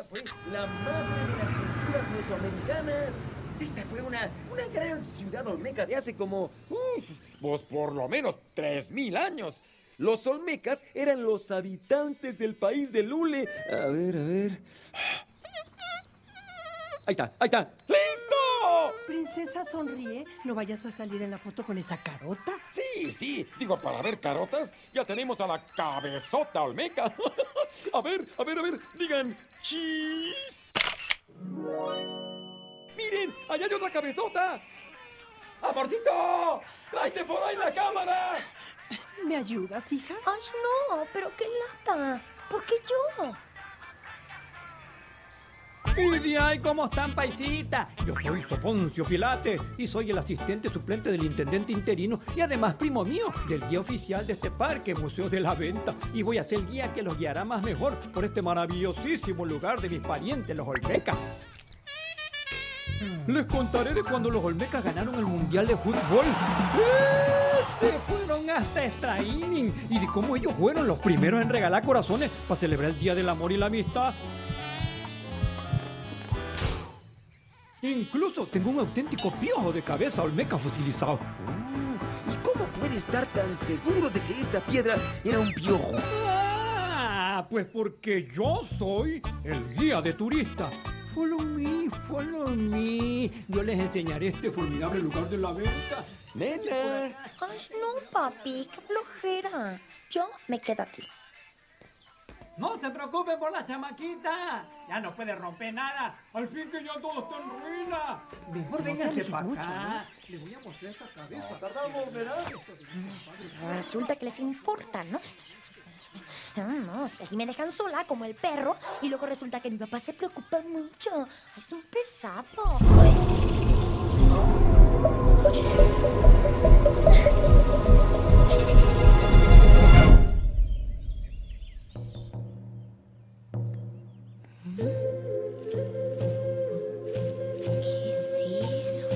fue la madre de las culturas mesoamericanas. Esta fue una gran ciudad olmeca de hace como, pues por lo menos 3000 años. Los olmecas eran los habitantes del país de Lule. A ver. Ahí está. ¡Listo! Princesa, sonríe. No vayas a salir en la foto con esa carota. Sí. Digo, para ver carotas, ya tenemos a la cabezota olmeca. A ver. Digan, cheese. ¡Miren! ¡Allá hay otra cabezota! ¡Amorcito! ¡Tráete por ahí la cámara! ¿Me ayudas, hija? Ay, no, pero qué lata. ¿Por qué yo? ¡Ay, cómo están, paisita! Yo soy Soponcio Pilate y soy el asistente suplente del intendente interino y además primo mío del guía oficial de este parque, Museo de la Venta. Y voy a ser el guía que los guiará más mejor por este maravillosísimo lugar de mis parientes, los olmecas. Les contaré de cuando los olmecas ganaron el Mundial de Fútbol. Se fueron hasta extra inning y de cómo ellos fueron los primeros en regalar corazones para celebrar el Día del Amor y la Amistad. Incluso tengo un auténtico piojo de cabeza olmeca fosilizado. ¿Y cómo puede estar tan seguro de que esta piedra era un piojo? Pues porque yo soy el guía de turistas. Follow me. Yo les enseñaré este formidable lugar de la venta. Nena. Ay, no, papi, qué flojera. Yo me quedo aquí. No se preocupen por la chamaquita. Ya no puede romper nada. Al fin que ya todo está en ruina. Mejor vénganse para acá. Les voy a mostrar esta cabeza. Tardamos, ¿verdad? Resulta que les importa, ¿no? No, si aquí me dejan sola como el perro y luego resulta que mi papá se preocupa mucho. Es un pesado. ¿Qué es eso?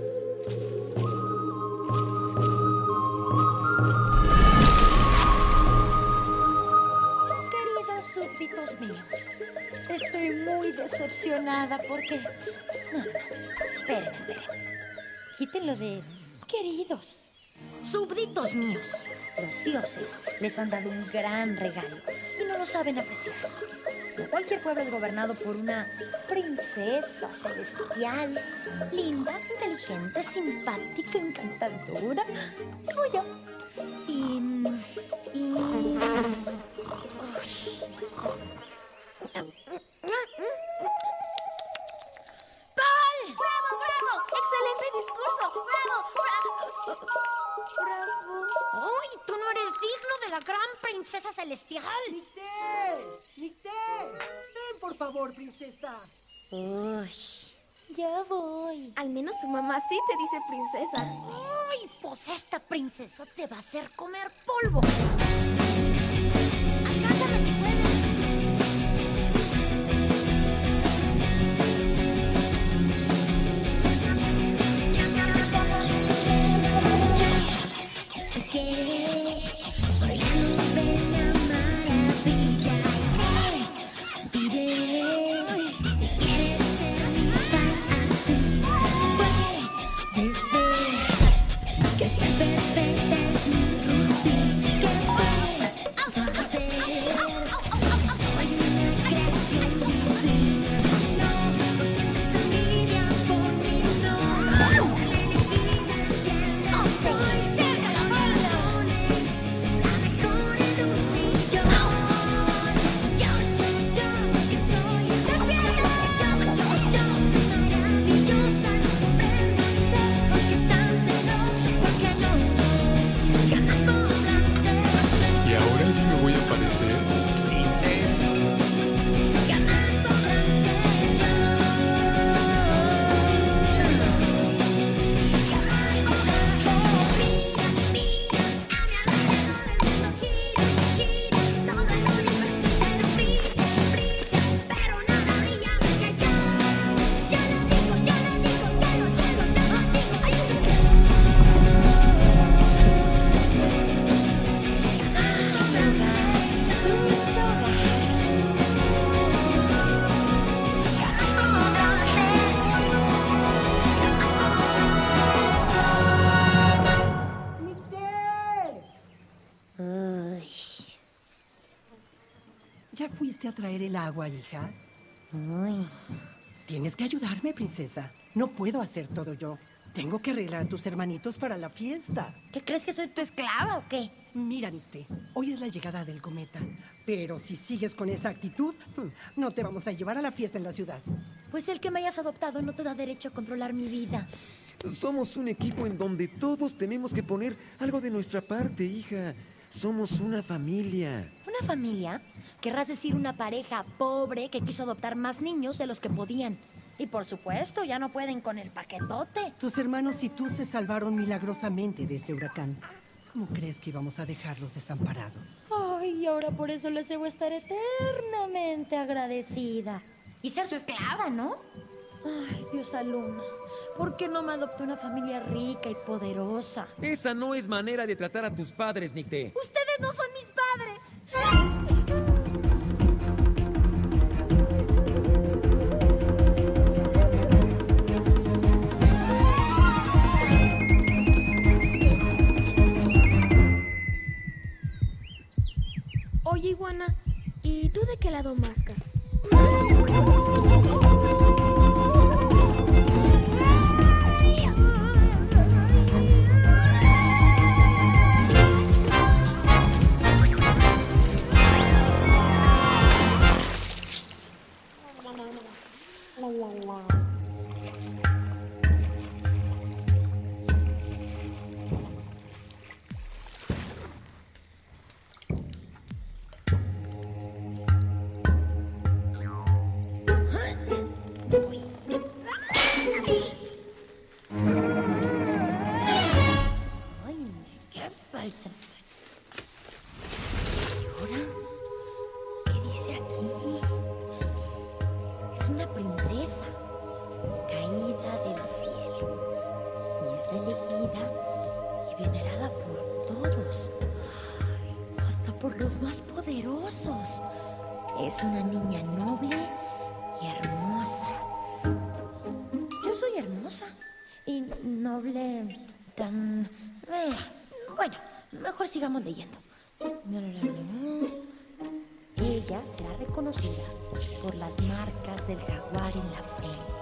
Queridos súbditos míos, estoy muy decepcionada porque... No, esperen. Quítenlo de queridos. Súbditos míos, los dioses les han dado un gran regalo y no lo saben apreciar. No cualquier pueblo es gobernado por una princesa celestial, linda, inteligente, simpática, encantadora, como yo. ¡Paul! ¡Bravo! ¡Excelente discurso! ¡Bravo! ¡Ay, tú no eres digno de la gran princesa celestial! ¡Nicté! Ven, por favor, princesa. Uy, ya voy. Al menos tu mamá sí te dice princesa. Ay, pues esta princesa te va a hacer comer polvo. Alcánzame si puedes. Soy la novena maravilla. Diré, si quieres ser mi fantasía, puedes ver que ser perfecta es mi rutina. ayudarte a traer el agua, hija? Ay, Tienes que ayudarme, princesa. No puedo hacer todo yo. Tengo que arreglar a tus hermanitos para la fiesta. ¿qué crees que soy tu esclava o qué? Mira, Nicté, hoy es la llegada del cometa. Pero si sigues con esa actitud, no te vamos a llevar a la fiesta en la ciudad. Pues el que me hayas adoptado no te da derecho a controlar mi vida. Somos un equipo en donde todos tenemos que poner algo de nuestra parte, hija. Somos una familia. ¿Una familia? Querrás decir una pareja pobre que quiso adoptar más niños de los que podían. Y por supuesto, ya no pueden con el paquetote. Tus hermanos y tú se salvaron milagrosamente de ese huracán. ¿Cómo crees que íbamos a dejarlos desamparados? Ay, ahora por eso les debo estar eternamente agradecida. Y ser su esclava, ¿no? Ay, Diosa Luna, ¿por qué no me adoptó una familia rica y poderosa? Esa no es manera de tratar a tus padres, Nicté. ¡Ustedes no son mis padres! Oye, iguana, ¿y tú de qué lado mascas? Ay, qué falsa. ¿Y ahora? ¿Qué dice aquí? Es una princesa caída del cielo. Y es la elegida y venerada por todos. Ay, hasta por los más poderosos. Es una niña noble y hermosa. Yo soy hermosa y noble tan... bueno, mejor sigamos leyendo. Ella será reconocida por las marcas del jaguar en la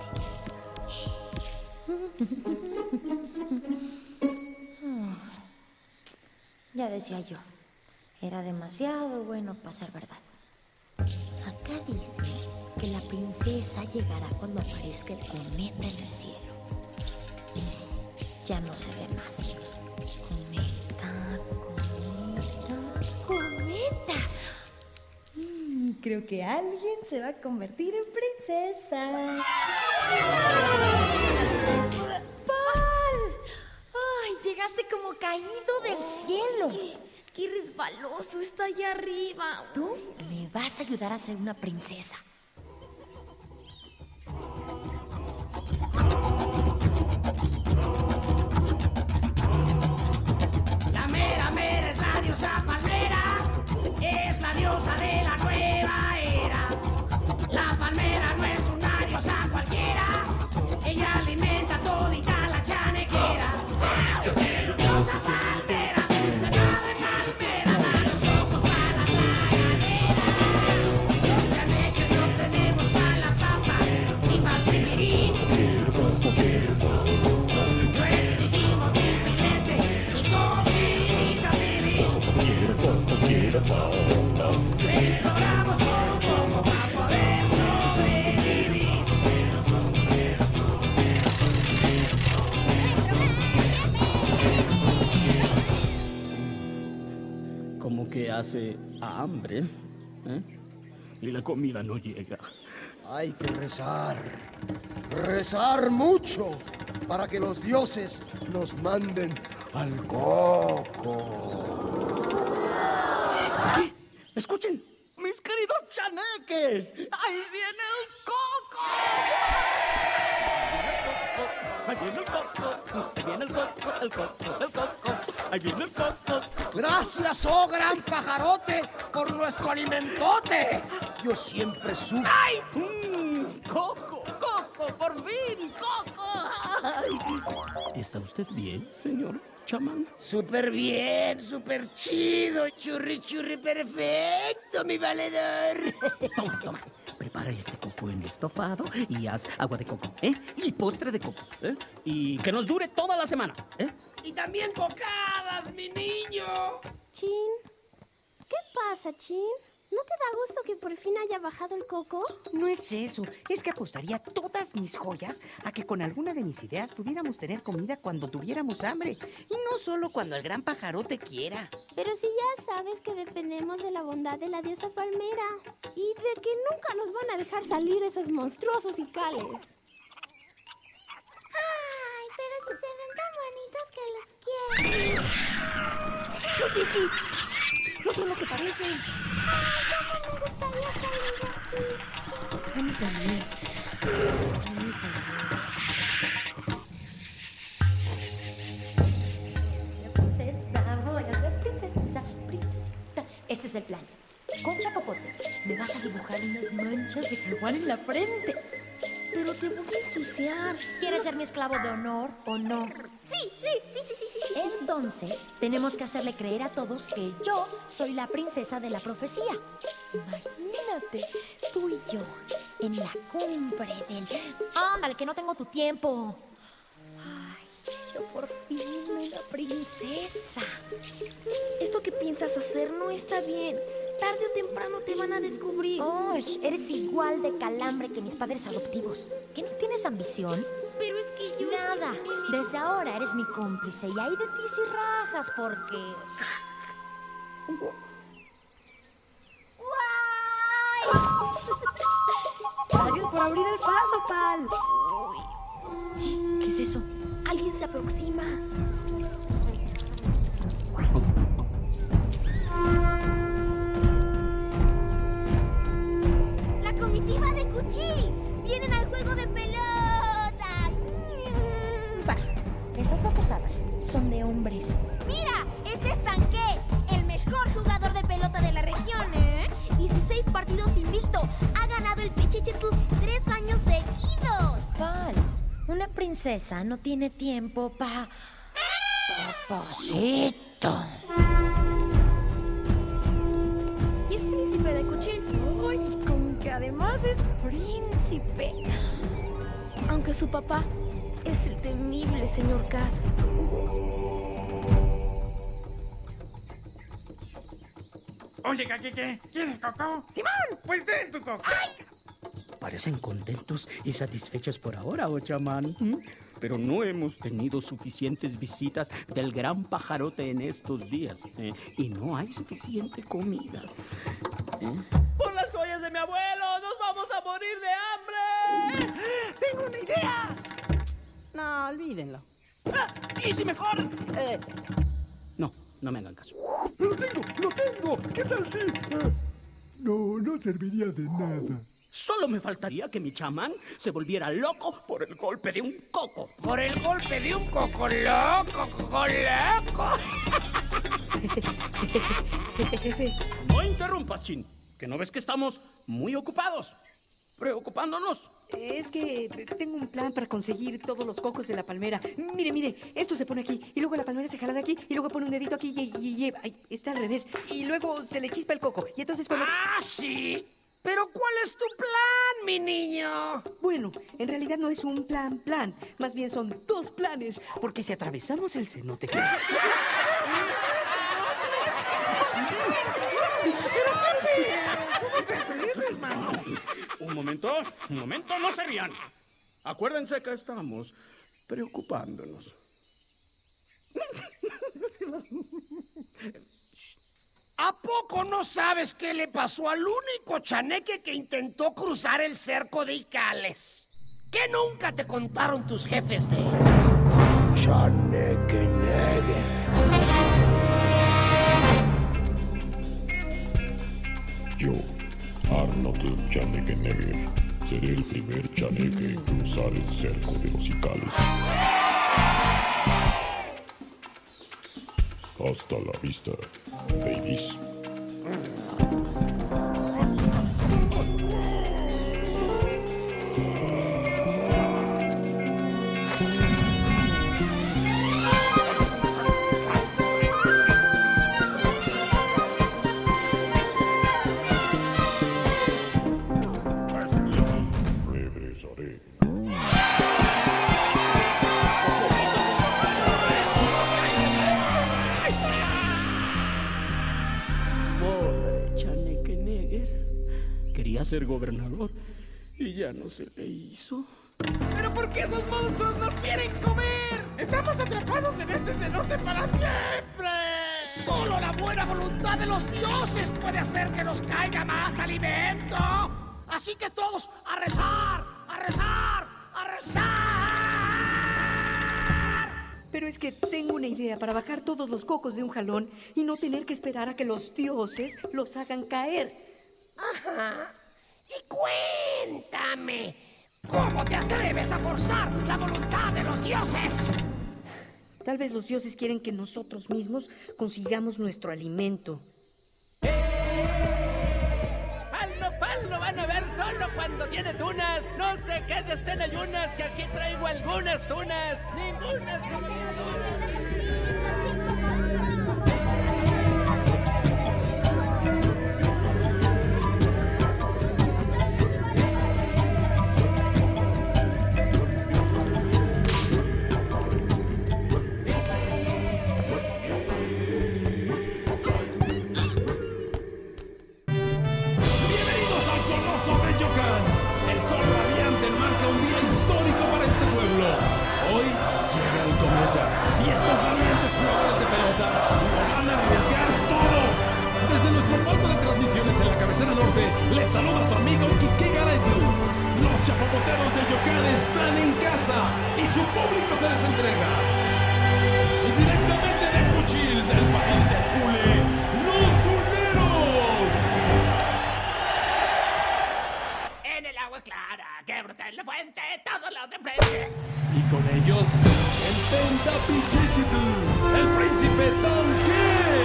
frente. Ya decía yo, era demasiado bueno para ser verdad. Acá dice que la princesa llegará cuando aparezca el cometa en el cielo. Ya no se ve más. Cometa, cometa, cometa. Creo que alguien se va a convertir en princesa. ¡Pal! ¡Ay, llegaste como caído del cielo! ¡Qué resbaloso está allá arriba! Tú me vas a ayudar a ser una princesa. La mera mera es la diosa palmera, es la diosa de la nueva era. La palmera no es una diosa cualquiera, ella alimenta todita la chanequera. Diosa palmera, dulce madre palmera, da los cocos para la tragadera. Los chaneques no tenemos para la papa ni para el pimirín. No exigimos ni filete ni cochinita pibil. Imploramos por un poco para poder sobrevivir. Como que hace hambre, ¿eh? Y la comida no llega. Hay que rezar, rezar mucho para que los dioses nos manden al coco. Escuchen, mis queridos chaneques, ahí viene el coco. Ahí viene el coco, ahí viene el coco, el coco, el coco, ahí viene el coco. Gracias, oh gran pajarote, por nuestro alimentote. Yo siempre supe. ¡Ay! ¡Coco, coco, por fin, coco! ¡Ay! ¿Está usted bien, señor chamán? Súper bien, súper chido, churri, churri, perfecto, mi valedor. Toma. Prepara este coco en estofado y haz agua de coco, y postre de coco, y que nos dure toda la semana, Y también cocadas, mi niño. Chin, ¿qué pasa, Chin? ¿No te da gusto que por fin haya bajado el coco? No es eso, es que apostaría todas mis joyas a que con alguna de mis ideas pudiéramos tener comida cuando tuviéramos hambre. Y no solo cuando el gran pajarote quiera. Pero si ya sabes que dependemos de la bondad de la diosa palmera y de que nunca nos van a dejar salir esos monstruosos icales. Ay, pero si se ven tan bonitos que los quiero. ¡No, Tiki! ¡No son lo que parecen! Ay, cómo me gustaría salir de aquí. A mí también. Princesa, voy a ser princesita. Este es el plan. Concha Popote, me vas a dibujar unas manchas de jaguar en la frente. Pero te voy a ensuciar. ¿Quieres ser mi esclavo de honor o no? Sí. Entonces, tenemos que hacerle creer a todos que yo soy la princesa de la profecía. Imagínate, tú y yo, en la cumbre del... ¡Ándale, que no tengo tu tiempo! Ay, yo por fin, una princesa. Esto que piensas hacer no está bien. Tarde o temprano te van a descubrir. ¡Ay! Eres igual de calambre que mis padres adoptivos. ¿Que no tienes ambición? Pero es que yo... Nada. Desde ahora eres mi cómplice y ahí de ti si rajas porque... Gracias por abrir el paso, Pal. ¿Qué es eso? Alguien se aproxima. La comitiva de Cuchí. Vienen al juego de pelota. Bah, esas babosadas son de hombres. Mira, este es Tanque, el mejor jugador de pelota de la región, 16 partidos invicto. Ha ganado el Pichichitu 3 años seguidos. Pal, una princesa no tiene tiempo para... Papacito. Y es príncipe de Cuchín. Uy, con que además es príncipe. Aunque su papá es el temible señor Cass. Oye, ¿qué? ¿Quieres coco? ¡Simón! Pues ten tu coco. Parecen contentos y satisfechos por ahora, oh chamán. Pero no hemos tenido suficientes visitas del gran pajarote en estos días. Y no hay suficiente comida. ¡Por las joyas de mi abuelo! ¡Nos vamos a morir de hambre! ¡Tengo una idea! No, olvídenlo. ¿Y si mejor? No me hagan caso. ¡Lo tengo! ¿Qué tal si...? No serviría de nada. Solo me faltaría que mi chamán se volviera loco por el golpe de un coco. Por el golpe de un coco loco, coco loco. No interrumpas, Chin. ¿Que no ves que estamos muy ocupados? Preocupándonos. Es que tengo un plan para conseguir todos los cocos de la palmera. Mire, esto se pone aquí, y luego la palmera se jala de aquí, y luego pone un dedito aquí, y ay, está al revés. Y luego se le chispa el coco, y entonces cuando... ¡Ah, sí! ¿Pero cuál es tu plan, mi niño? Bueno, en realidad no es un plan. Más bien son 2 planes, porque si atravesamos el cenote... Un momento, no se rían. Acuérdense que estamos preocupándonos. ¿A poco no sabes qué le pasó al único chaneque que intentó cruzar el cerco de Icales? ¿Qué nunca te contaron tus jefes de... Chaneque Negue? Yo, Arnold Schwarzenegger, seré el primer chaneque en cruzar el cerco de los Icales. Hasta la vista, babies. ser gobernador y ya no se le hizo. ¿Pero por qué esos monstruos nos quieren comer? ¡Estamos atrapados en este cenote para siempre! Solo la buena voluntad de los dioses puede hacer que nos caiga más alimento. Así que todos a rezar, a rezar, a rezar. Pero es que tengo una idea para bajar todos los cocos de un jalón y no tener que esperar a que los dioses los hagan caer. Ajá. Y cuéntame, ¿cómo te atreves a forzar la voluntad de los dioses? Tal vez los dioses quieren que nosotros mismos consigamos nuestro alimento. Pal, van a ver solo cuando tiene tunas. No se quede usted en ayunas, que aquí traigo algunas tunas. Ninguna les saluda su amigo Quique Garetu. Los chapopoteros de Yokan están en casa y su público se les entrega. Y directamente de Cuchil, del país de Pule, los Zuleros. En el agua clara, que brota en la fuente, todos los de frente. Y con ellos, el Pentapichichitl, el príncipe Tanque.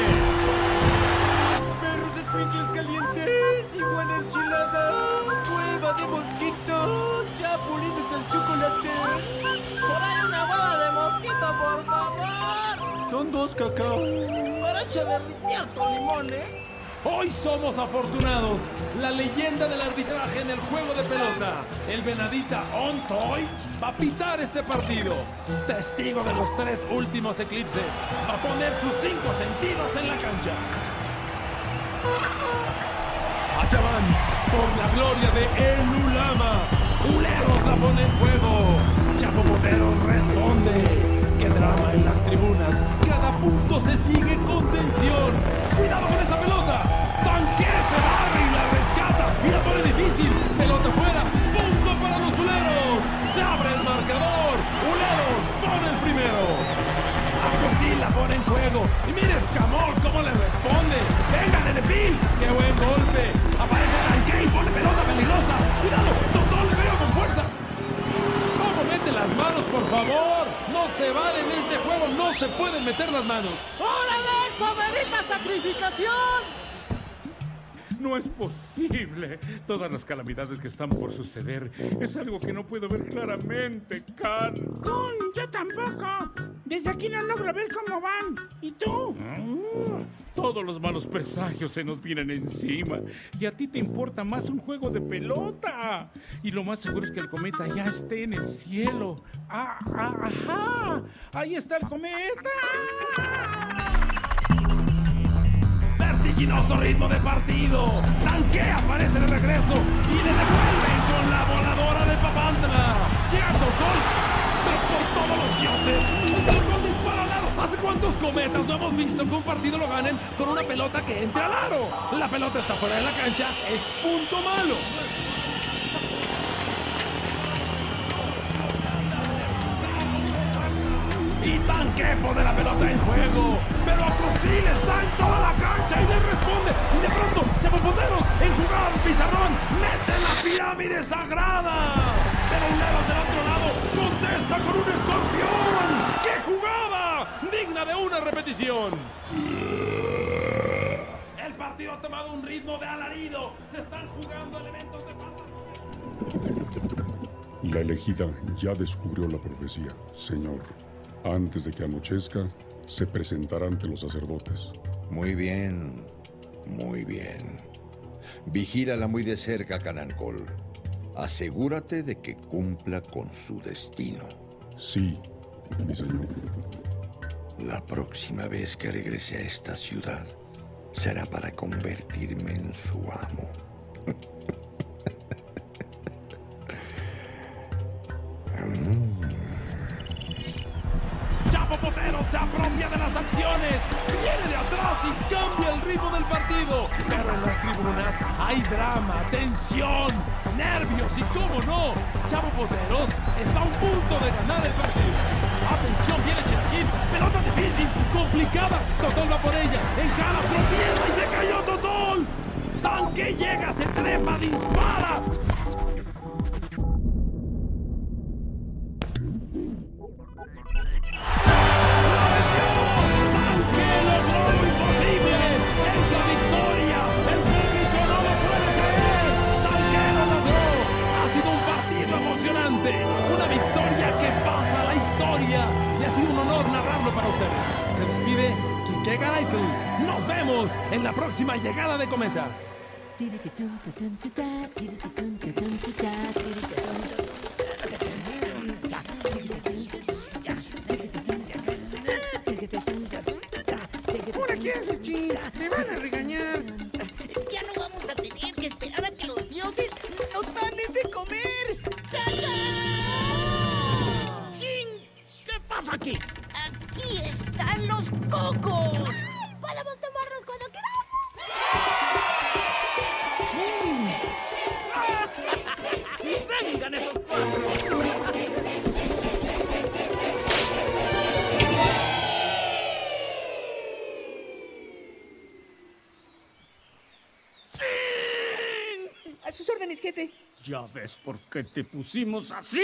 Perros de twinkles calientes, igual enchiladas, hueva de mosquito, chapulines al chocolate. Por ahí una boda de mosquito, por favor. Son 2 cacao. Para échale ritear tu limón, Hoy somos afortunados. La leyenda del arbitraje en el juego de pelota, el Venadita Ontoy, va a pitar este partido. Testigo de los 3 últimos eclipses, va a poner sus 5 sentidos en la cancha. Allá van, por la gloria de El Ulama. Uleros la pone en juego. Chapopoteros responde. ¡Qué drama en las tribunas! Cada punto se sigue con tensión. ¡Cuidado con esa pelota! Tanque se barre y la rescata y la pone difícil. Pelota fuera. Punto para los Uleros. Se abre el marcador. Uleros pone el primero. Acosí la pone en juego. Y mire Escamol cómo le responde. ¡Venga, Nenepil! ¡Qué buen golpe! Aparece Tanque y pone pelota peligrosa. ¡Cuidado! ¡Totó le pega con fuerza! ¿Cómo mete las manos, por favor? No se vale en este juego. No se pueden meter las manos. ¡Órale, soberita sacrificación! No es posible. Todas las calamidades que están por suceder es algo que no puedo ver claramente, Can. Yo tampoco. Desde aquí no logro ver cómo van. ¿Y tú? Todos los malos presagios se nos vienen encima. Y a ti te importa más un juego de pelota. Y lo más seguro es que el cometa ya esté en el cielo. ¡Ajá! ¡Ahí está el cometa! Vertiginoso ritmo de partido. Tanque aparece de regreso y le devuelven con la voladora de Papantla. Llega Totol, pero por todos los dioses. Totol dispara al aro. ¿Hace cuántos cometas no hemos visto que un partido lo ganen con una pelota que entre al aro? La pelota está fuera de la cancha, es punto malo. Y Tanque pone la pelota en juego. Pero Acrosil está en toda la cancha y le responde. Y de pronto, Chapopoteros, en jugada de pizarrón, mete la pirámide sagrada. Pero Uleros del otro lado contesta con un escorpión. ¡Qué jugada! Digna de una repetición. El partido ha tomado un ritmo de alarido. Se están jugando elementos de fantasía. La elegida ya descubrió la profecía, señor. Antes de que anochezca, se presentará ante los sacerdotes. Muy bien, muy bien. Vigílala muy de cerca, Canancol. Asegúrate de que cumpla con su destino. Sí, mi señor. La próxima vez que regrese a esta ciudad, será para convertirme en su amo. Potero se apropia de las acciones, viene de atrás y cambia el ritmo del partido. Pero en las tribunas hay drama, tensión, nervios y, cómo no, Chavo Poteros está a un punto de ganar el partido. Atención, viene Chilaquil, pelota difícil, complicada. Totol va por ella, encara, tropieza y se cayó Totol. Tanque llega, se trepa, dispara. Una victoria que pasa a la historia y ha sido un honor narrarlo para ustedes. Se despide Quique Garaytl. Nos vemos en la próxima llegada de Cometa. ¿Ahora qué haces, Chin? ¡Te van a regañar! Ya no vamos a tener que esperar a que los dioses nos manden de comer. ¡Chin! ¿Qué pasa aquí? ¡Aquí están los cocos! ¡Podemos tomarlos cuando queramos! ¡Vengan esos cuatro! A sus órdenes, jefe. ¿Ya ves por qué te pusimos así?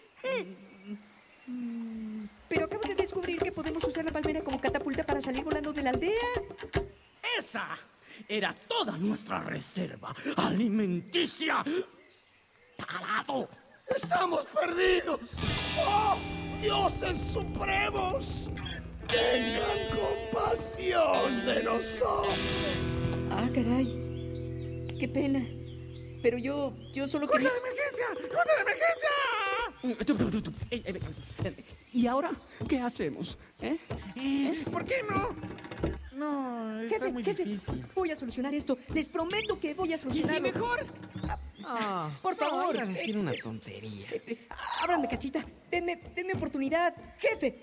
Pero acabo de descubrir que podemos usar la palmera como catapulta para salir volando de la aldea. ¡Esa era toda nuestra reserva alimenticia! ¡Tarado! ¡Estamos perdidos! ¡Oh, dioses supremos! ¡Tengan compasión de nosotros! Ah, caray. Qué pena. Pero yo solo ¡Junta quería... de emergencia! ¡Junta de emergencia! ¿Y ahora qué hacemos? ¿Por qué no? No, está muy difícil. Voy a solucionar esto. Les prometo que voy a solucionarlo. ¿Y si mejor? Por favor. Iba a decir una tontería. Ábranme, cachita. Denme oportunidad. Jefe.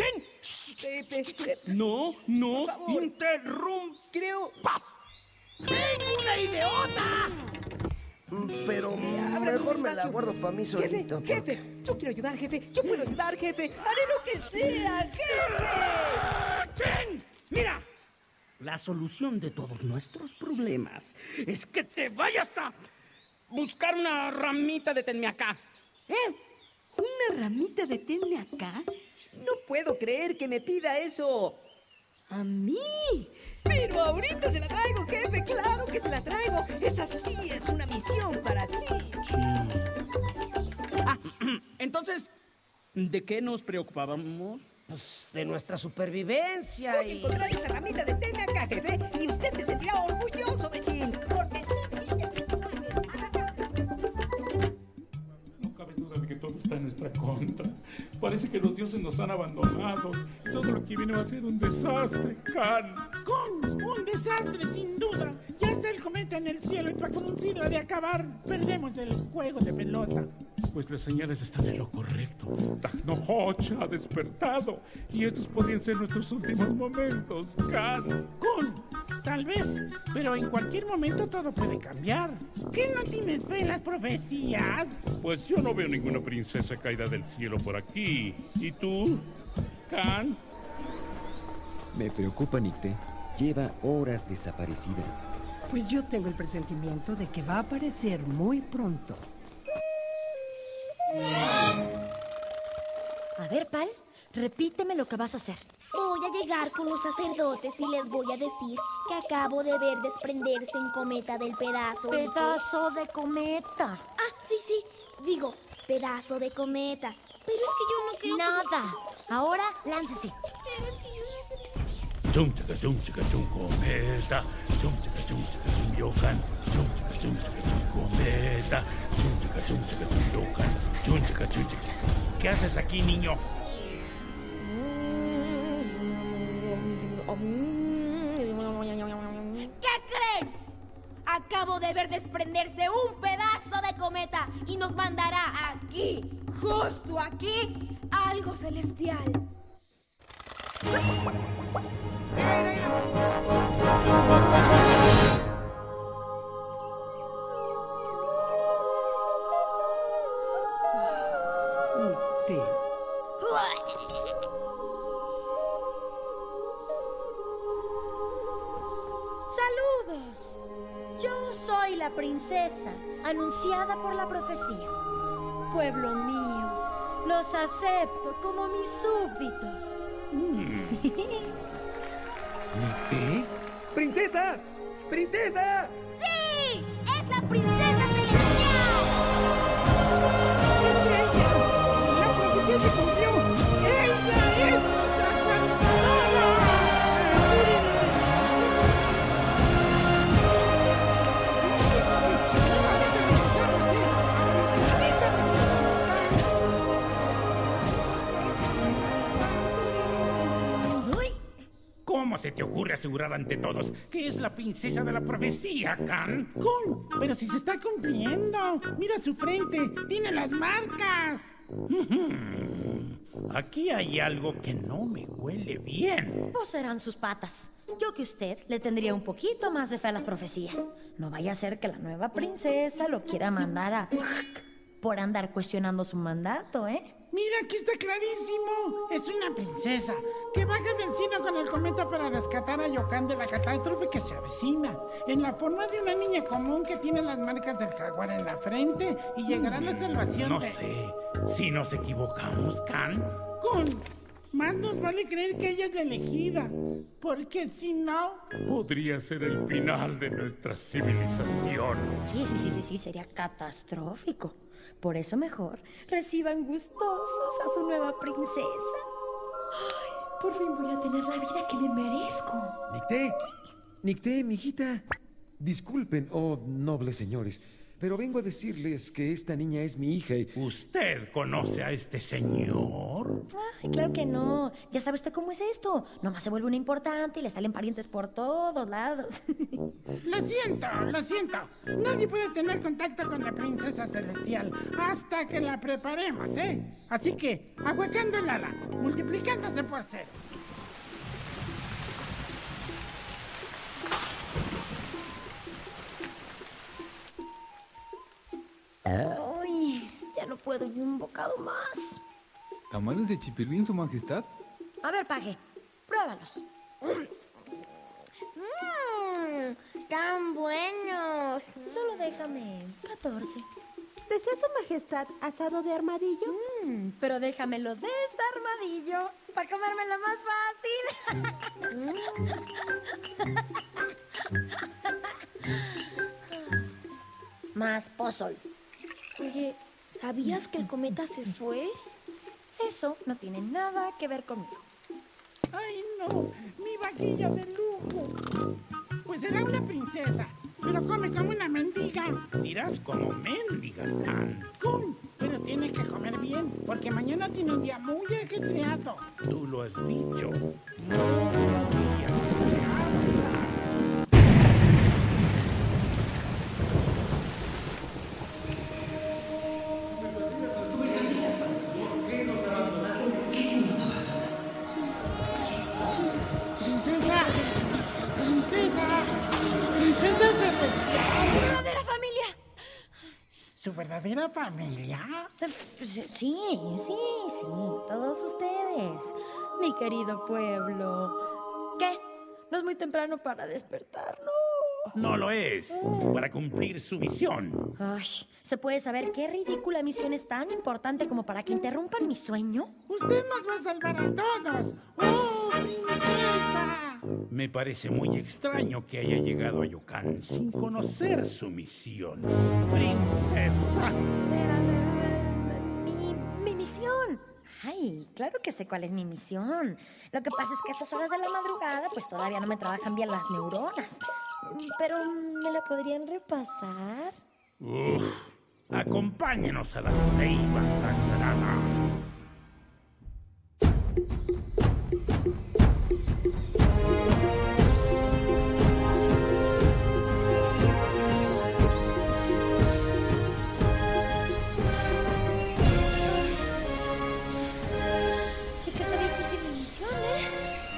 Chen. No, Creo... ¡Tengo una idiota! Pero mejor me la guardo para mí solito. Jefe, yo quiero ayudar, jefe. Yo puedo ayudar, jefe. Haré lo que sea, jefe. ¡Chen! Mira, la solución de todos nuestros problemas es que te vayas a buscar una ramita de tenme acá. ¿Una ramita de tenme acá? No puedo creer que me pida eso. ¿A mí? Pero ahorita se la traigo, jefe. Claro que se la traigo. Esa sí es una misión para ti. Entonces, ¿de qué nos preocupábamos? Pues de nuestra supervivencia. Voy a encontrar esa ramita de tenme acá, jefe. Y usted se sentirá orgulloso de Chin. Porque No cabe duda de que todo está en nuestra contra. Parece que los dioses nos han abandonado. Todo lo que viene va a ser un desastre, Kan. Un desastre, sin duda. Ya está el cometa en el cielo y para como un siglo de acabar, perdemos el juego de pelota. Pues las señales están en lo correcto. Tacnohocha ha despertado. Y estos podrían ser nuestros últimos momentos, Kan. Tal vez, pero en cualquier momento todo puede cambiar. ¿Qué no tienes fe en las profecías? Pues yo no veo ninguna princesa caída del cielo por aquí. ¿Y tú, Kan? Me preocupa, Nicte. Lleva horas desaparecida. Pues yo tengo el presentimiento de que va a aparecer muy pronto. A ver, Pal, repíteme lo que vas a hacer. Voy a llegar con los sacerdotes y les voy a decir que acabo de ver desprenderse en cometa del pedazo. Pedazo de cometa. Sí. Digo, pedazo de cometa. Pero es que yo no quiero... Nada. Ahora, láncese. Pero es que yo no... Chum chica chum cometa. Chum chica chum yokan. Chum chica chum cometa. Chum chica chum yokan. Chum chica. ¿Qué haces aquí, niño? ¿Qué creen? Acabo de ver desprenderse un pedazo de cometa y nos mandará aquí, justo aquí, algo celestial. ¡Saludos! Yo soy la princesa, anunciada por la profecía. Pueblo mío, los acepto como mis súbditos. ¿Nicté? ¡Princesa! ¡Princesa! ¡Sí! ¡Es la princesa celestial! ¡Es ella! ¡La profecía se cumplió! ¡Ella es nuestra salvadora! ¿Cómo se te ocurre asegurar ante todos que es la princesa de la profecía, Can? Pero si se está cumpliendo. Mira su frente. Tiene las marcas. Aquí hay algo que no me huele bien. O serán sus patas. Yo que usted le tendría un poquito más de fe a las profecías. No vaya a ser que la nueva princesa lo quiera mandar a... por andar cuestionando su mandato, ¿eh? Mira, aquí está clarísimo. Es una princesa que baja del cielo con el cometa para rescatar a Yokan de la catástrofe que se avecina. En la forma de una niña común que tiene las marcas del jaguar en la frente y llegará a la salvación No sé si nos equivocamos, Can. Más nos vale creer que ella es la elegida. Porque si no... Podría ser el final de nuestra civilización. Sí, sería catastrófico. Por eso mejor reciban gustosos a su nueva princesa. Ay, por fin voy a tener la vida que me merezco. Nicté, mijita. Disculpen, oh nobles señores, pero vengo a decirles que esta niña es mi hija y... ¿Usted conoce a este señor? Ay, claro que no. Ya sabe usted cómo es esto. Nomás se vuelve una importante y le salen parientes por todos lados. Lo siento. Nadie puede tener contacto con la princesa celestial hasta que la preparemos, ¿eh? Así que, ahuecando el ala, multiplicándose por 0. Ay, ya no puedo ni un bocado más. ¿Tamales de chipirlín, su majestad? A ver, paje, pruébalos. ¡Tan buenos! Solo déjame 14. ¿Desea su majestad asado de armadillo? Pero déjamelo desarmadillo para comérmelo más fácil. Más pozol. Oye, ¿sabías que el cometa se fue? Eso no tiene nada que ver conmigo. ¡Ay, no! ¡Mi vaquilla de lujo! Pues era una princesa, pero come como una mendiga. Dirás como mendiga, Can. Pero tiene que comer bien, porque mañana tiene un día muy ajetreado. Tú lo has dicho. ¡Princesa celestial! ¡Verdadera familia! ¿Su verdadera familia? Sí, todos ustedes. Mi querido pueblo. ¿Qué? ¿No es muy temprano para despertar? No lo es. Para cumplir su misión. Ay, ¿se puede saber qué ridícula misión es tan importante como para que interrumpan mi sueño? ¡Usted nos va a salvar a todos! ¡Oh, princesa! Me parece muy extraño que haya llegado a Yokan sin conocer su misión. ¡Princesa! Mi misión. Ay, claro que sé cuál es mi misión. Lo que pasa es que a estas horas de la madrugada pues todavía no me trabajan bien las neuronas. Pero, ¿me la podrían repasar? Acompáñenos a la ceiba sagrada. Sí que está difícil mi misión, ¿eh?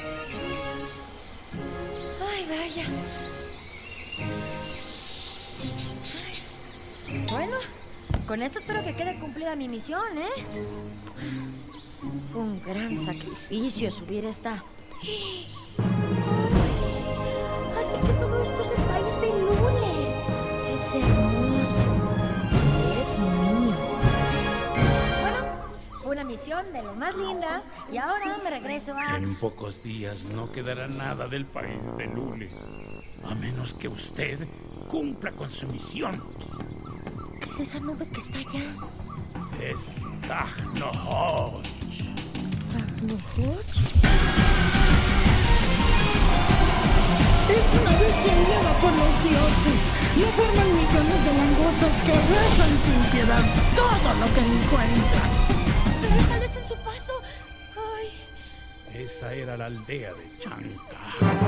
Con esto espero que quede cumplida mi misión, ¿eh? Fue un gran sacrificio subir esta... Así que todo esto es el país de Lule. Es hermoso. Es mío. Bueno, fue una misión de lo más linda y ahora me regreso a... En pocos días no quedará nada del país de Lule, a menos que usted cumpla con su misión. ¿Qué es esa nube que está allá? Es Tag-Noh-Hotch. ¿Tag-Noh-Hotch? Es una bestia enviada por los dioses. Le forman millones de langostas que rezan sin piedad todo lo que encuentran. Pero sales en su paso. Ay. Esa era la aldea de Chanka.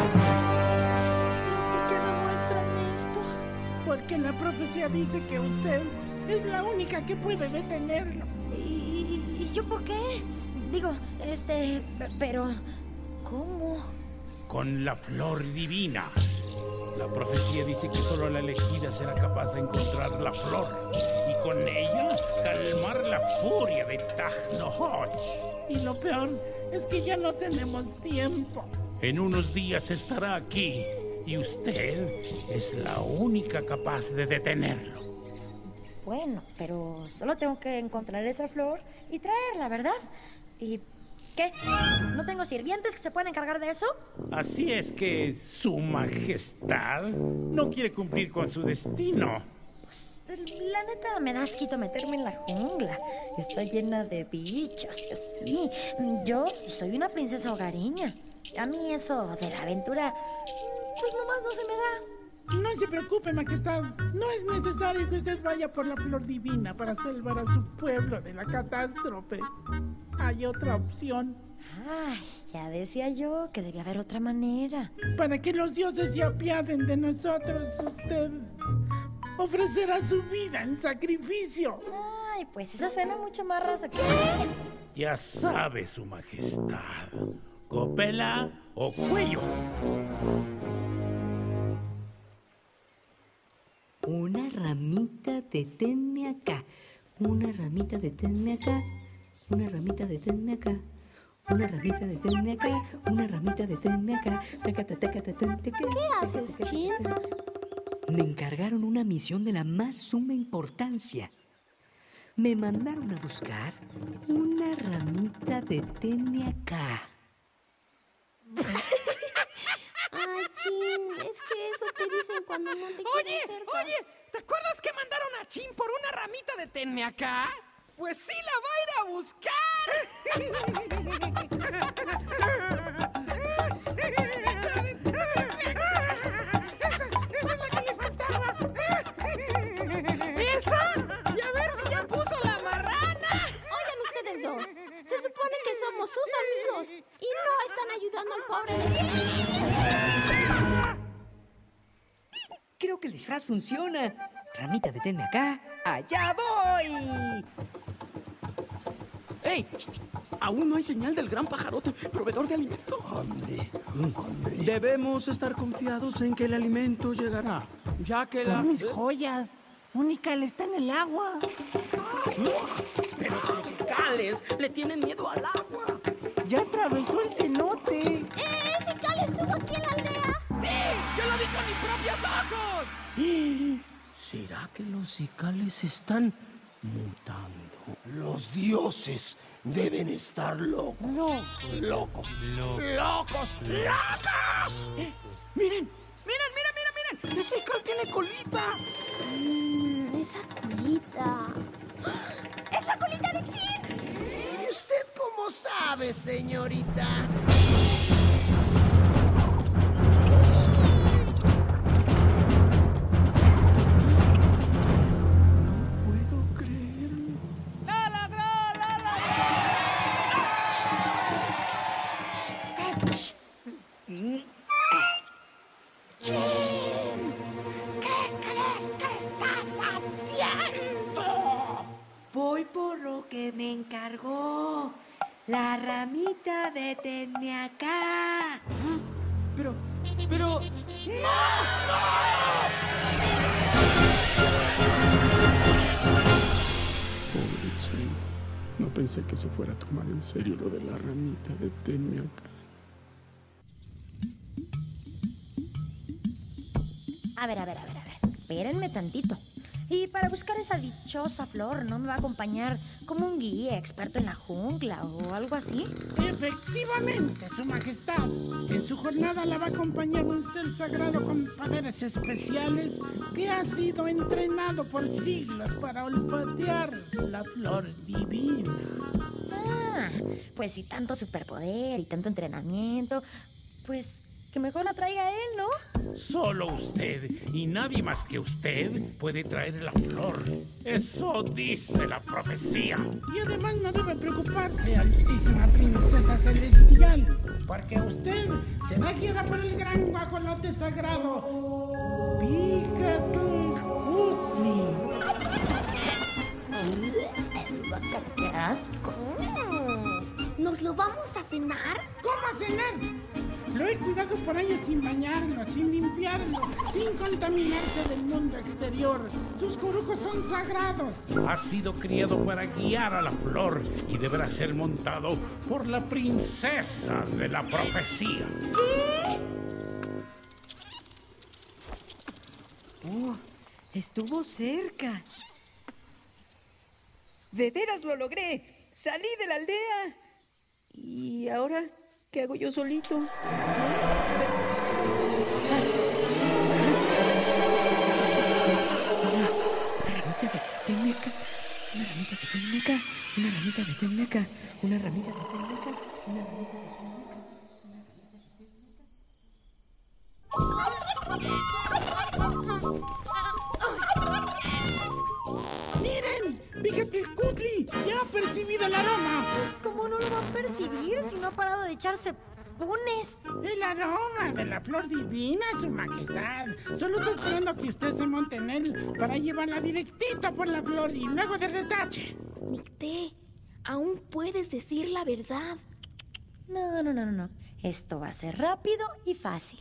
¿Por qué me muestran esto? Porque la profecía dice que usted es la única que puede detenerlo. ¿Y yo por qué? Digo, pero... ¿cómo? Con la flor divina. La profecía dice que solo la elegida será capaz de encontrar la flor y con ella calmar la furia de Tag-Noh-Hotch. Y lo peor es que ya no tenemos tiempo. En unos días estará aquí y usted es la única capaz de detenerlo. Bueno, pero solo tengo que encontrar esa flor y traerla, ¿verdad? ¿Y qué? ¿No tengo sirvientes que se puedan encargar de eso? Así es que su majestad no quiere cumplir con su destino. Pues la neta me da asquito meterme en la jungla. Está llena de bichos y así. Yo soy una princesa hogareña. A mí eso de la aventura, pues nomás no se me da. No se preocupe, majestad. No es necesario que usted vaya por la flor divina para salvar a su pueblo de la catástrofe. Hay otra opción. Ay, ya decía yo que debía haber otra manera. Para que los dioses se apiaden de nosotros, usted ofrecerá su vida en sacrificio. Ay, pues eso suena mucho más raso que... Ya sabe, su majestad. Copela o cuellos. Una ramita, deténme acá. Una ramita, deténme acá. Una ramita, deténme acá. Una ramita, deténme acá. Una ramita, deténme acá. ¿Qué haces, Chin? Me encargaron una misión de la más suma importancia. Me mandaron a buscar una ramita, deténme acá. Ay, Chin, es que eso te dicen cuando no te quieren cerca. Oye, ¿te acuerdas que mandaron a Chin por una ramita de tenme acá? Pues sí la va a ir a buscar. ¿Esa? Y a ver si ya puso la marrana. Oigan ustedes dos, se supone que somos sus amigos y no están ayudando al pobre de Chin. Creo que el disfraz funciona. Ramita, deténme acá. ¡Allá voy! ¡Ey! Aún no hay señal del gran pajarote, proveedor de alimento. Hombre. Debemos estar confiados en que el alimento llegará, ya que la... Por mis joyas. Única está en el agua. Pero los cicales le tienen miedo al agua. Ya atravesó el cenote. ¡Ese Cal estuvo aquí en la aldea! ¡Sí! ¡Yo lo vi con mis propios ojos! ¿Será que los cicales están mutando? Los dioses deben estar locos. Locos. ¡Locos! ¡Locos! ¡Miren! ¡Ese Cal tiene colita! Esa colita. ¡Es la colita de Chin! ¿Y usted cómo sabe, señorita? Voy por lo que me encargó. La ramita, deténme acá. Pero... ¡No! No pensé que se fuera a tomar en serio lo de la ramita. Deténme acá. A ver. Espérenme tantito. Y para buscar esa dichosa flor, ¿no me va a acompañar como un guía experto en la jungla o algo así? Efectivamente, Su Majestad. En su jornada la va a acompañar un ser sagrado con poderes especiales que ha sido entrenado por siglos para olfatear la flor divina. Ah, pues si tanto superpoder y tanto entrenamiento, pues que mejor la traiga él, ¿no? Solo usted y nadie más que usted puede traer la flor. Eso dice la profecía. Y además no debe preocuparse, altísima princesa celestial, porque usted será guiada por el gran guajolote sagrado, Picatlcutli. ¡Qué asco! ¿Nos lo vamos a cenar? ¿Cómo a cenar? Lo he cuidado por años sin bañarlo, sin limpiarlo, sin contaminarse del mundo exterior. Sus corujos son sagrados. Ha sido criado para guiar a la flor y deberá ser montado por la princesa de la profecía. ¿Qué? Estuvo cerca. De veras lo logré. Salí de la aldea. ¿Y ahora qué hago yo solito? Una ramita de temeca, una ramita de temeca, una ramita de temeca, una ramita de ¡Miren! ¡Picatlcutli! ¡Ya ha percibido el aroma! Pues, ¿cómo no lo va a percibir si no ha parado de echarse pones? El aroma de la flor divina, Su Majestad. Solo estoy esperando que usted se monte en él para llevarla directita por la flor y luego de retache. Micté, aún puedes decir la verdad. No. Esto va a ser rápido y fácil.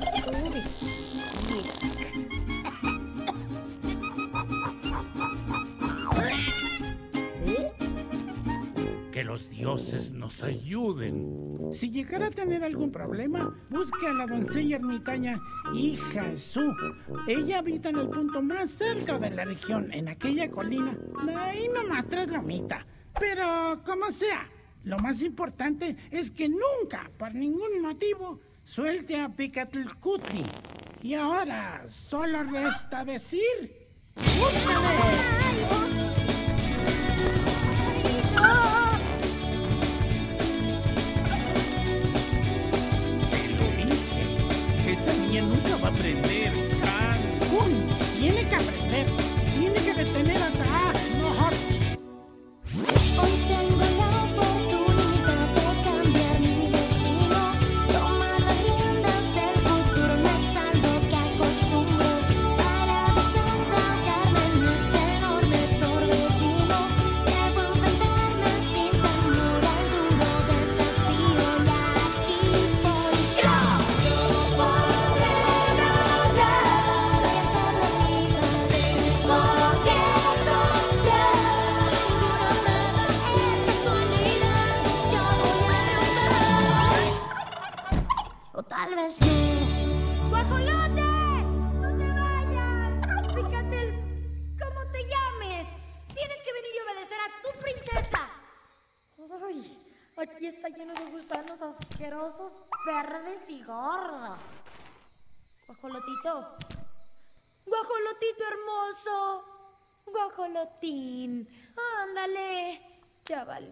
Que los dioses nos ayuden. Si llegara a tener algún problema, busque a la doncella ermitaña Ihasu. Ella habita en el punto más alto de la región, en aquella colina. Ahí nomás 3 lomitas. Pero, como sea, lo más importante es que nunca, por ningún motivo, suelte a Picatlcutli. Y ahora, solo resta decir... ¡Búscame! Esa niña nunca va a aprender. Cancún tiene que aprender. Tiene que detener a Taas, no Hot. Hoy tengo la oportunidad de cambiar mi destino. Tomar las riendas del futuro no es algo que acostumbro. Para dejar navegarme en este enorme torbellino, debo enfrentarme sin temor al duro desafío. Y aquí voy yo. Tal vez no. ¡Guajolote! ¡No te vayas! Picatel, ¿cómo te llames? Tienes que venir y obedecer a tu princesa. Ay, aquí está lleno de gusanos asquerosos, verdes y gordos. Guajolotito. Guajolotito hermoso. Guajolotín. Ándale. Ya valí.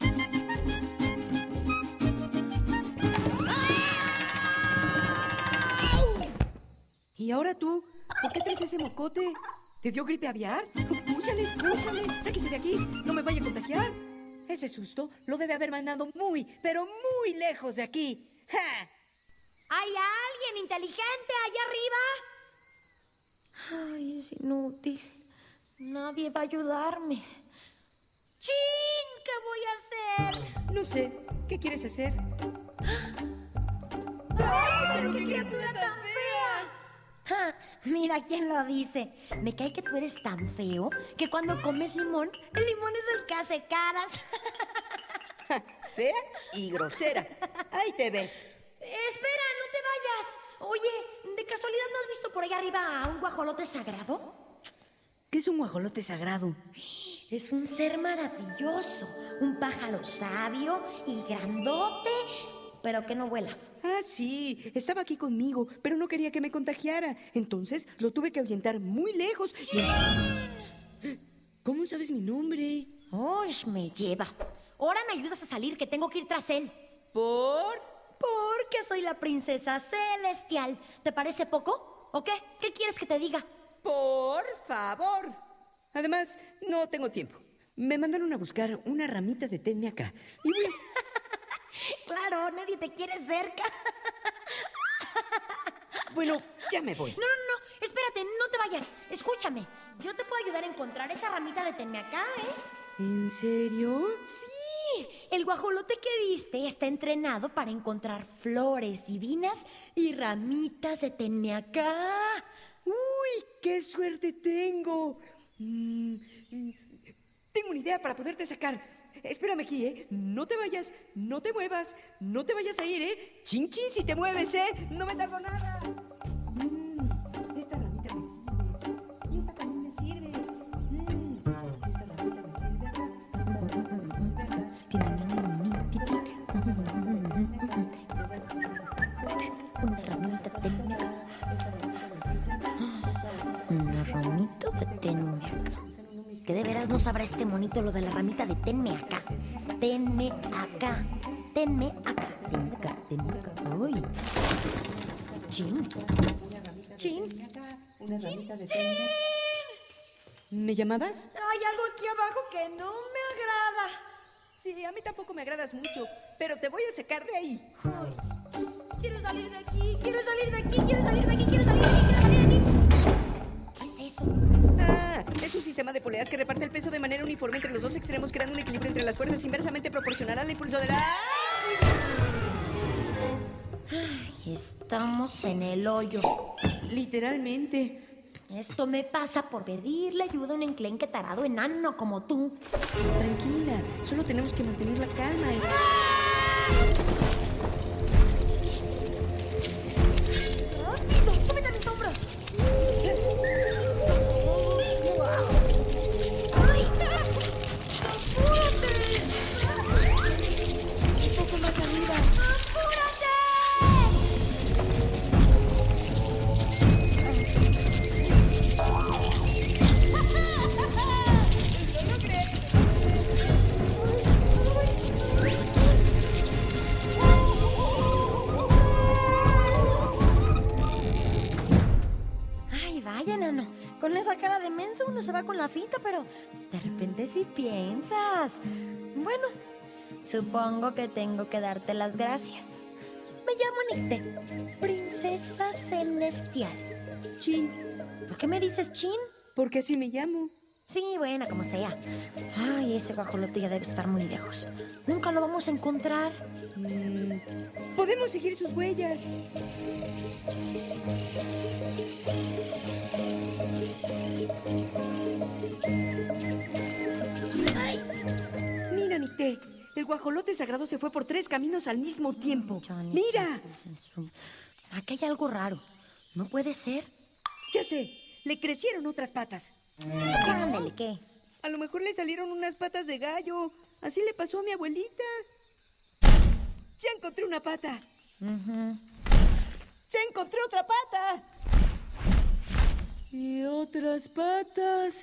¿Y ahora tú? ¿Por qué traes ese mocote? ¿Te dio gripe aviar? ¡Úsale! ¡Sáquese de aquí! ¡No me vaya a contagiar! Ese susto lo debe haber mandado muy, pero muy lejos de aquí. ¡Ja! ¿Hay alguien inteligente allá arriba? Ay, es inútil. Nadie va a ayudarme. ¡Chin! ¿Qué voy a hacer? No sé. ¿Qué quieres hacer? ¡Ay, pero qué criatura tan fea! Mira quién lo dice. Me cae que tú eres tan feo que cuando comes limón, el limón es el que hace caras. Fea y grosera. Ahí te ves. Espera, no te vayas. Oye, ¿de casualidad no has visto por allá arriba a un guajolote sagrado? ¿Qué es un guajolote sagrado? Es un ser maravilloso, un pájaro sabio y grandote, pero que no vuela. Ah, sí, estaba aquí conmigo, pero no quería que me contagiara. Entonces lo tuve que ahuyentar muy lejos. ¿Cómo sabes mi nombre? ¡Uy, me lleva! Ahora me ayudas a salir, que tengo que ir tras él. ¿Por? Porque soy la princesa celestial. ¿Te parece poco? ¿O qué? ¿Qué quieres que te diga? Por favor. Además, no tengo tiempo. Me mandaron a buscar una ramita de tenme acá. Y voy... Claro, nadie te quiere cerca. Bueno, ya me voy. No, espérate, no te vayas. Escúchame. Yo te puedo ayudar a encontrar esa ramita de tenme acá, ¿eh? ¿En serio? Sí. El guajolote que viste está entrenado para encontrar flores divinas y ramitas de tenme acá. ¡Uy, qué suerte tengo! Tengo una idea para poderte sacar. Espérame aquí, ¿eh? No te vayas, no te muevas, no te vayas a ir, ¿eh? Chin, chin, si te mueves, ¿eh? No me tardo nada. Esta ramita me sirve. Y esta también me sirve. Esta ramita Una ramita de tenme acá. Una ramita de tenme acá. Que de veras no sabrá este monito lo de la ramita de tenme acá. Tenme acá. Tenme acá. Tenme acá. Tenme acá. Uy. Chin. Chin. Chin. ¿Me llamabas? Hay algo aquí abajo que no me agrada. Sí, a mí tampoco me agradas mucho, pero te voy a sacar de ahí. Ay, quiero salir de aquí, quiero salir de aquí, quiero salir de aquí, quiero salir de aquí, quiero salir de aquí. ¿Qué es eso? Ah, es un sistema de poleas que reparte el peso de manera uniforme entre los dos extremos, creando un equilibrio entre las fuerzas inversamente proporcional al impulso de la... Ay, estamos en el hoyo. Literalmente. Esto me pasa por pedirle ayuda a un enclenque tarado enano como tú. Tranquila, solo tenemos que mantener la calma y... ¡Rápido! ¡Súbete a mis hombros! ¡Ay! ¡Apúrate! Un poco más arriba. ¡Apúrate! Ay, vaya, nano. Con esa cara de menso uno se va con la finta, pero de repente sí piensas. Bueno, supongo que tengo que darte las gracias. Me llamo Nicté, princesa celestial. Chin. ¿Por qué me dices Chin? Porque así me llamo. Sí, bueno, como sea. Ay, ese guajolote ya debe estar muy lejos. Nunca lo vamos a encontrar. Podemos seguir sus huellas. ¡Ay! Mira, Nicté. El guajolote sagrado se fue por 3 caminos al mismo tiempo. ¡Mira! Aquí hay algo raro. ¿No puede ser? Ya sé. Le crecieron otras patas. Ándale, ¿qué? A lo mejor le salieron unas patas de gallo. Así le pasó a mi abuelita. Ya encontré una pata. ¡Ya encontré otra pata! Y otras patas.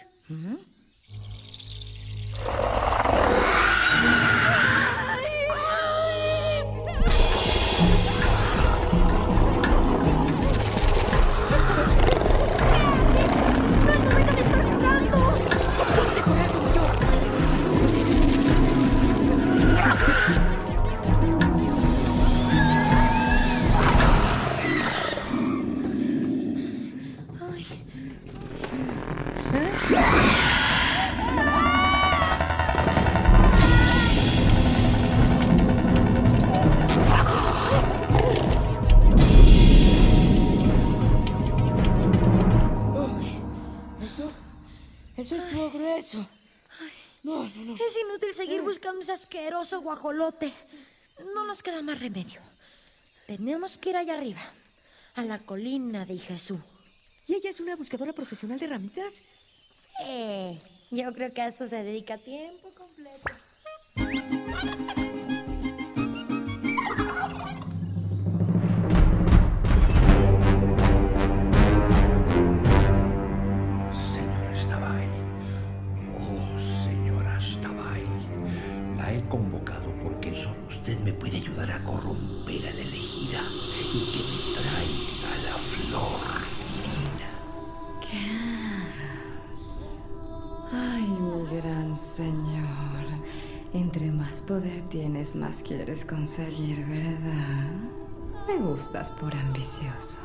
todo grueso. No. Es inútil seguir buscando ese asqueroso guajolote. No nos queda más remedio. Tenemos que ir allá arriba, a la colina de Jesús. ¿Y ella es una buscadora profesional de ramitas? Sí, yo creo que a eso se dedica a tiempo completo. Señora Stavai. Oh, señora Stavai. La he convocado porque solo usted me puede ayudar a corromper a la elegida y que me traiga la flor divina. Ay, mi gran señor. Entre más poder tienes, más quieres conseguir, ¿verdad? Me gustas por ambicioso.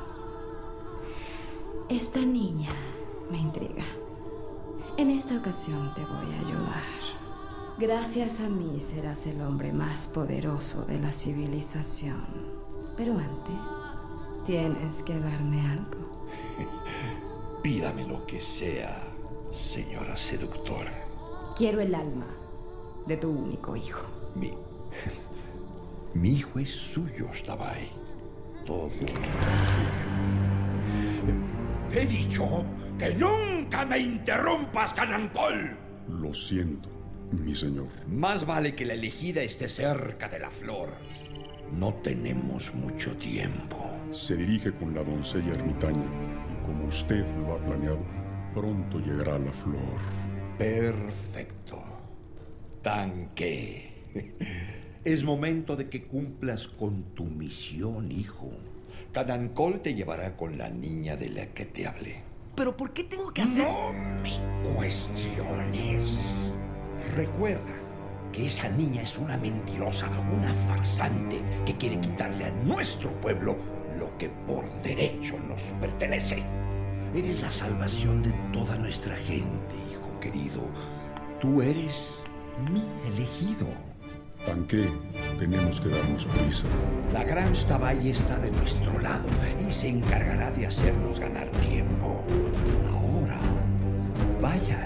Esta niña me intriga. En esta ocasión te voy a ayudar. Gracias a mí serás el hombre más poderoso de la civilización. Pero antes, tienes que darme algo. Pídame lo que sea, señora seductora. Quiero el alma de tu único hijo. Mi hijo es suyo, Stavai. Todo suyo. He dicho que nunca me interrumpas, Canancol. Lo siento, mi señor. Más vale que la elegida esté cerca de la flor. No tenemos mucho tiempo. Se dirige con la doncella ermitaña y como usted lo ha planeado, pronto llegará la flor. Perfecto. Tanque. Es momento de que cumplas con tu misión, hijo. Canancol te llevará con la niña de la que te hablé. ¿Pero por qué tengo que hacer...? No me cuestiones. Recuerda que esa niña es una mentirosa, una farsante que quiere quitarle a nuestro pueblo lo que por derecho nos pertenece. Eres la salvación de toda nuestra gente, hijo querido. Tú eres mi elegido. Tanque, tenemos que darnos prisa. La gran Stavai está de nuestro lado y se encargará de hacernos ganar tiempo. Ahora, vayan.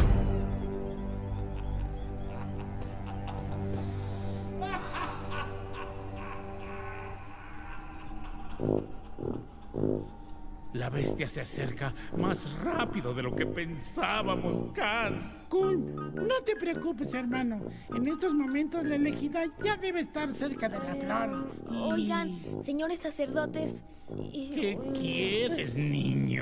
La bestia se acerca más rápido de lo que pensábamos, Can. Kun, no te preocupes, hermano. En estos momentos la elegida ya debe estar cerca de la flor. Oigan, señores sacerdotes. ¿Qué quieres, niño?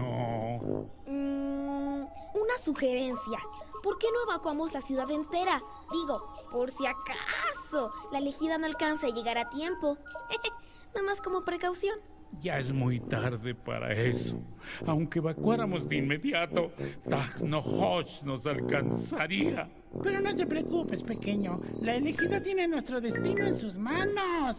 Una sugerencia. ¿Por qué no evacuamos la ciudad entera? Digo, por si acaso la elegida no alcanza a llegar a tiempo. Nada más como precaución. Ya es muy tarde para eso. Aunque evacuáramos de inmediato, Tagnohosh nos alcanzaría. Pero no te preocupes, pequeño. La elegida tiene nuestro destino en sus manos.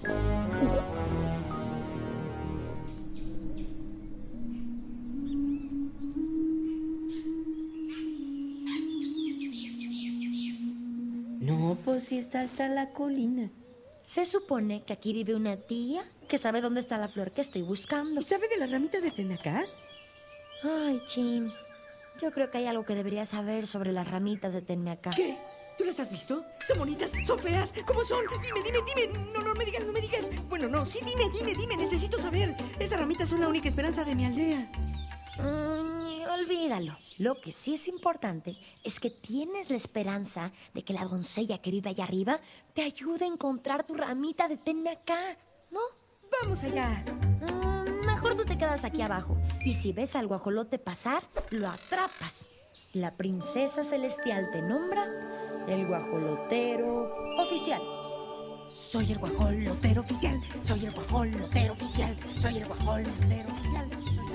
No, pues sí está alta la colina. Se supone que aquí vive una tía que sabe dónde está la flor que estoy buscando. ¿Y sabe de la ramita de Tenacá? Ay, Chin. Yo creo que hay algo que deberías saber sobre las ramitas de Tenacá. ¿Qué? ¿Tú las has visto? ¿Son bonitas? ¿Son feas? ¿Cómo son? Dime. No me digas. Bueno, no, sí, dime. Necesito saber. Esas ramitas son la única esperanza de mi aldea. Olvídalo. Lo que sí es importante es que tienes la esperanza de que la doncella que vive allá arriba te ayude a encontrar tu ramita de Tenacá, ¿no? Vamos allá. Mejor tú te quedas aquí abajo. Y si ves al guajolote pasar, lo atrapas. La princesa celestial te nombra el guajolotero oficial. Soy el guajolotero oficial. Soy el guajolotero oficial. Soy el guajolotero oficial.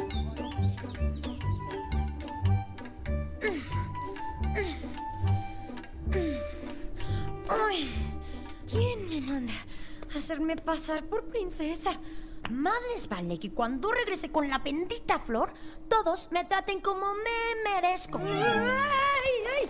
Ay, ¿quién me manda a hacerme pasar por princesa? Más vale que cuando regrese con la bendita flor, todos me traten como me merezco. ¡Ay!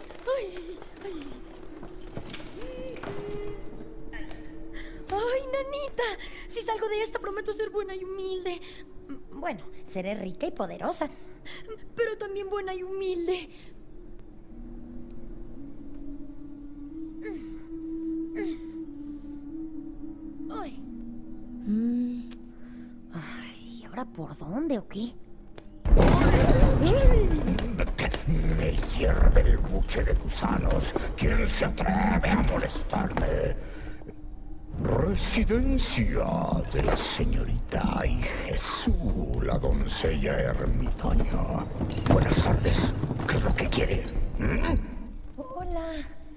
¡Ay, nanita! Si salgo de esta, prometo ser buena y humilde. Bueno, seré rica y poderosa, pero también buena y humilde. Ay. Ay, ¿y ahora por dónde o qué? Me hierve el buche de gusanos. ¿Quién se atreve a molestarme? Residencia de la señorita y Jesús, la doncella ermitaña. Buenas tardes. ¿Qué es lo que quiere? Hola.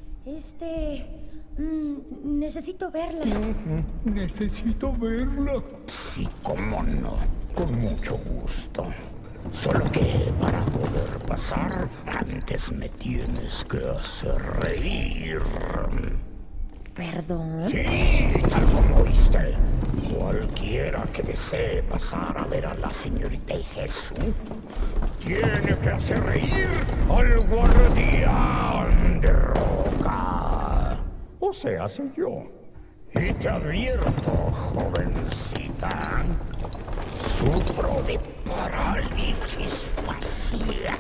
Necesito verla. Necesito verla. Sí, cómo no. Con mucho gusto. Solo que para poder pasar, antes me tienes que hacer reír. ¿Perdón? Sí, tal como oíste. Cualquiera que desee pasar a ver a la señorita y Jesús tiene que hacer reír al guardián de roca. O sea, soy yo. Y te advierto, jovencita, sufro de parálisis facial.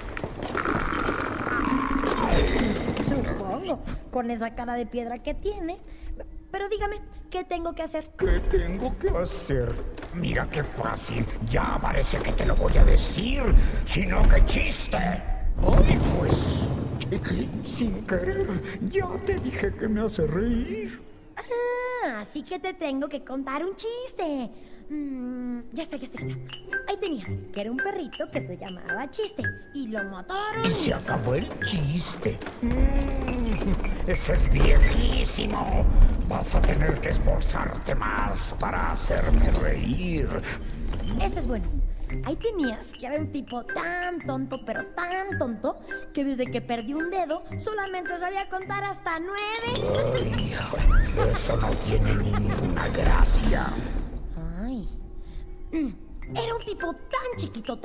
Supongo, con esa cara de piedra que tiene. Pero dígame, ¿qué tengo que hacer? ¿Qué tengo que hacer? Mira qué fácil. Ya parece que te lo voy a decir, sino que chiste. Ay, pues, sin querer, ya te dije que me hace reír. Ah, así que te tengo que contar un chiste. Ya está. Ahí tenías, que era un perrito que se llamaba Chiste y lo mataron. Y se acabó el chiste. Ese es viejísimo. Vas a tener que esforzarte más para hacerme reír. Ese es bueno. Ahí tenías que era un tipo tan tonto, pero tan tonto, que desde que perdió un dedo solamente sabía contar hasta 9. Ay, eso no tiene ninguna gracia. Ay. Era un tipo tan chiquito,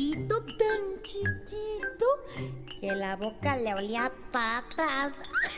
que la boca le olía a patas.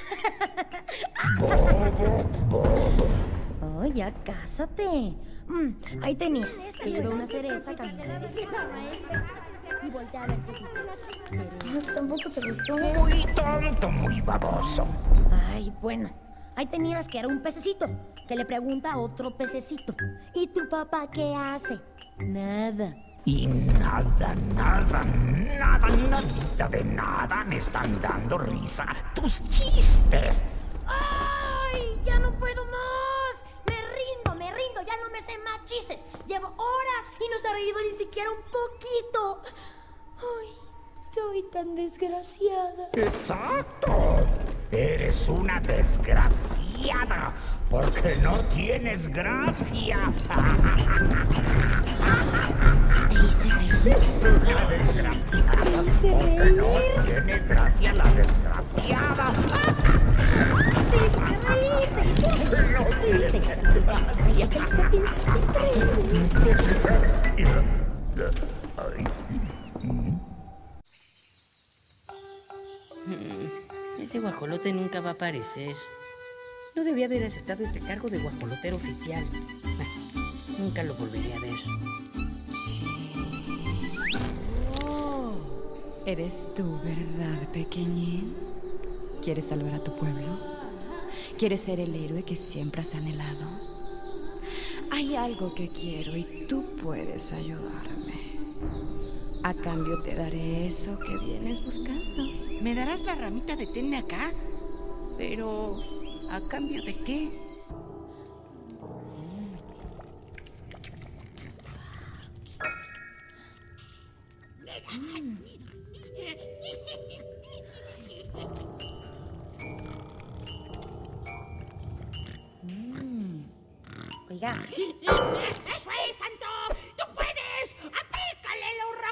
Bobo. Ay, ya cásate. Ahí tenías. Que llevó una cereza caminando y voltea a ver si dice. Tampoco te gustó. Muy tonto, muy baboso. Ay, bueno. Ahí tenías que era un pececito que le pregunta a otro pececito. ¿Y tu papá qué hace? Nada. Y nadita de nada me están dando risa tus chistes. ¡Ay! ¡Ya no puedo más! Me rindo, ya no me sé más chistes. Llevo horas y no se ha reído ni siquiera un poquito. ¡Ay! Soy tan desgraciada. Exacto. Eres una desgraciada porque no tienes gracia. Te hice reír. Es una desgraciada porque no tiene gracia la desgraciada. Te hice reír. No tiene Ese guajolote nunca va a aparecer. No debía haber aceptado este cargo de guajolotero oficial. Nunca lo volveré a ver. Oh, ¿eres tú, verdad, pequeñín? ¿Quieres salvar a tu pueblo? ¿Quieres ser el héroe que siempre has anhelado? Hay algo que quiero y tú puedes ayudarme. A cambio te daré eso que vienes buscando. ¿Me darás la ramita de tenme acá? Pero, ¿a cambio de qué? Oiga. ¡Eso es, Santo! ¡Tú puedes! ¡Apícale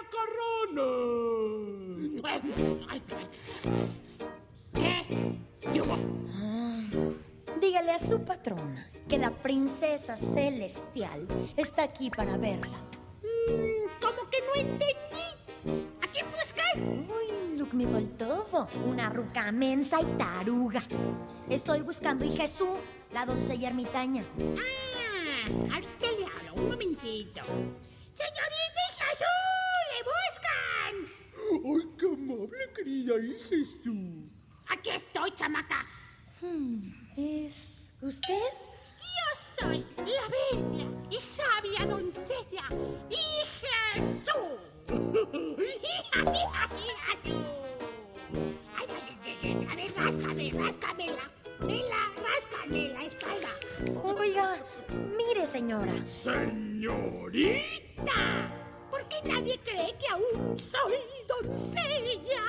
los rocorrones! ¿Qué? Dígale a su patrona que la princesa celestial está aquí para verla. ¿Cómo que no entendí? ¿A quién buscas? Uy, look me todo. Una ruca mensa y taruga. Estoy buscando a Jesús, la doncella ermitaña. Ahorita le hablo, un momentito. ¡Señorita Jesús! ¡Le buscan! ¡Ay, qué amable, querida Jesús! Aquí estoy, chamaca. Es ¿Usted? Yo soy la bella y sabia doncella y Jesús. A ver, ráscamela. Ráscame la espalda. Oiga, mire, señora. Señorita, ¿por qué nadie cree que aún soy doncella?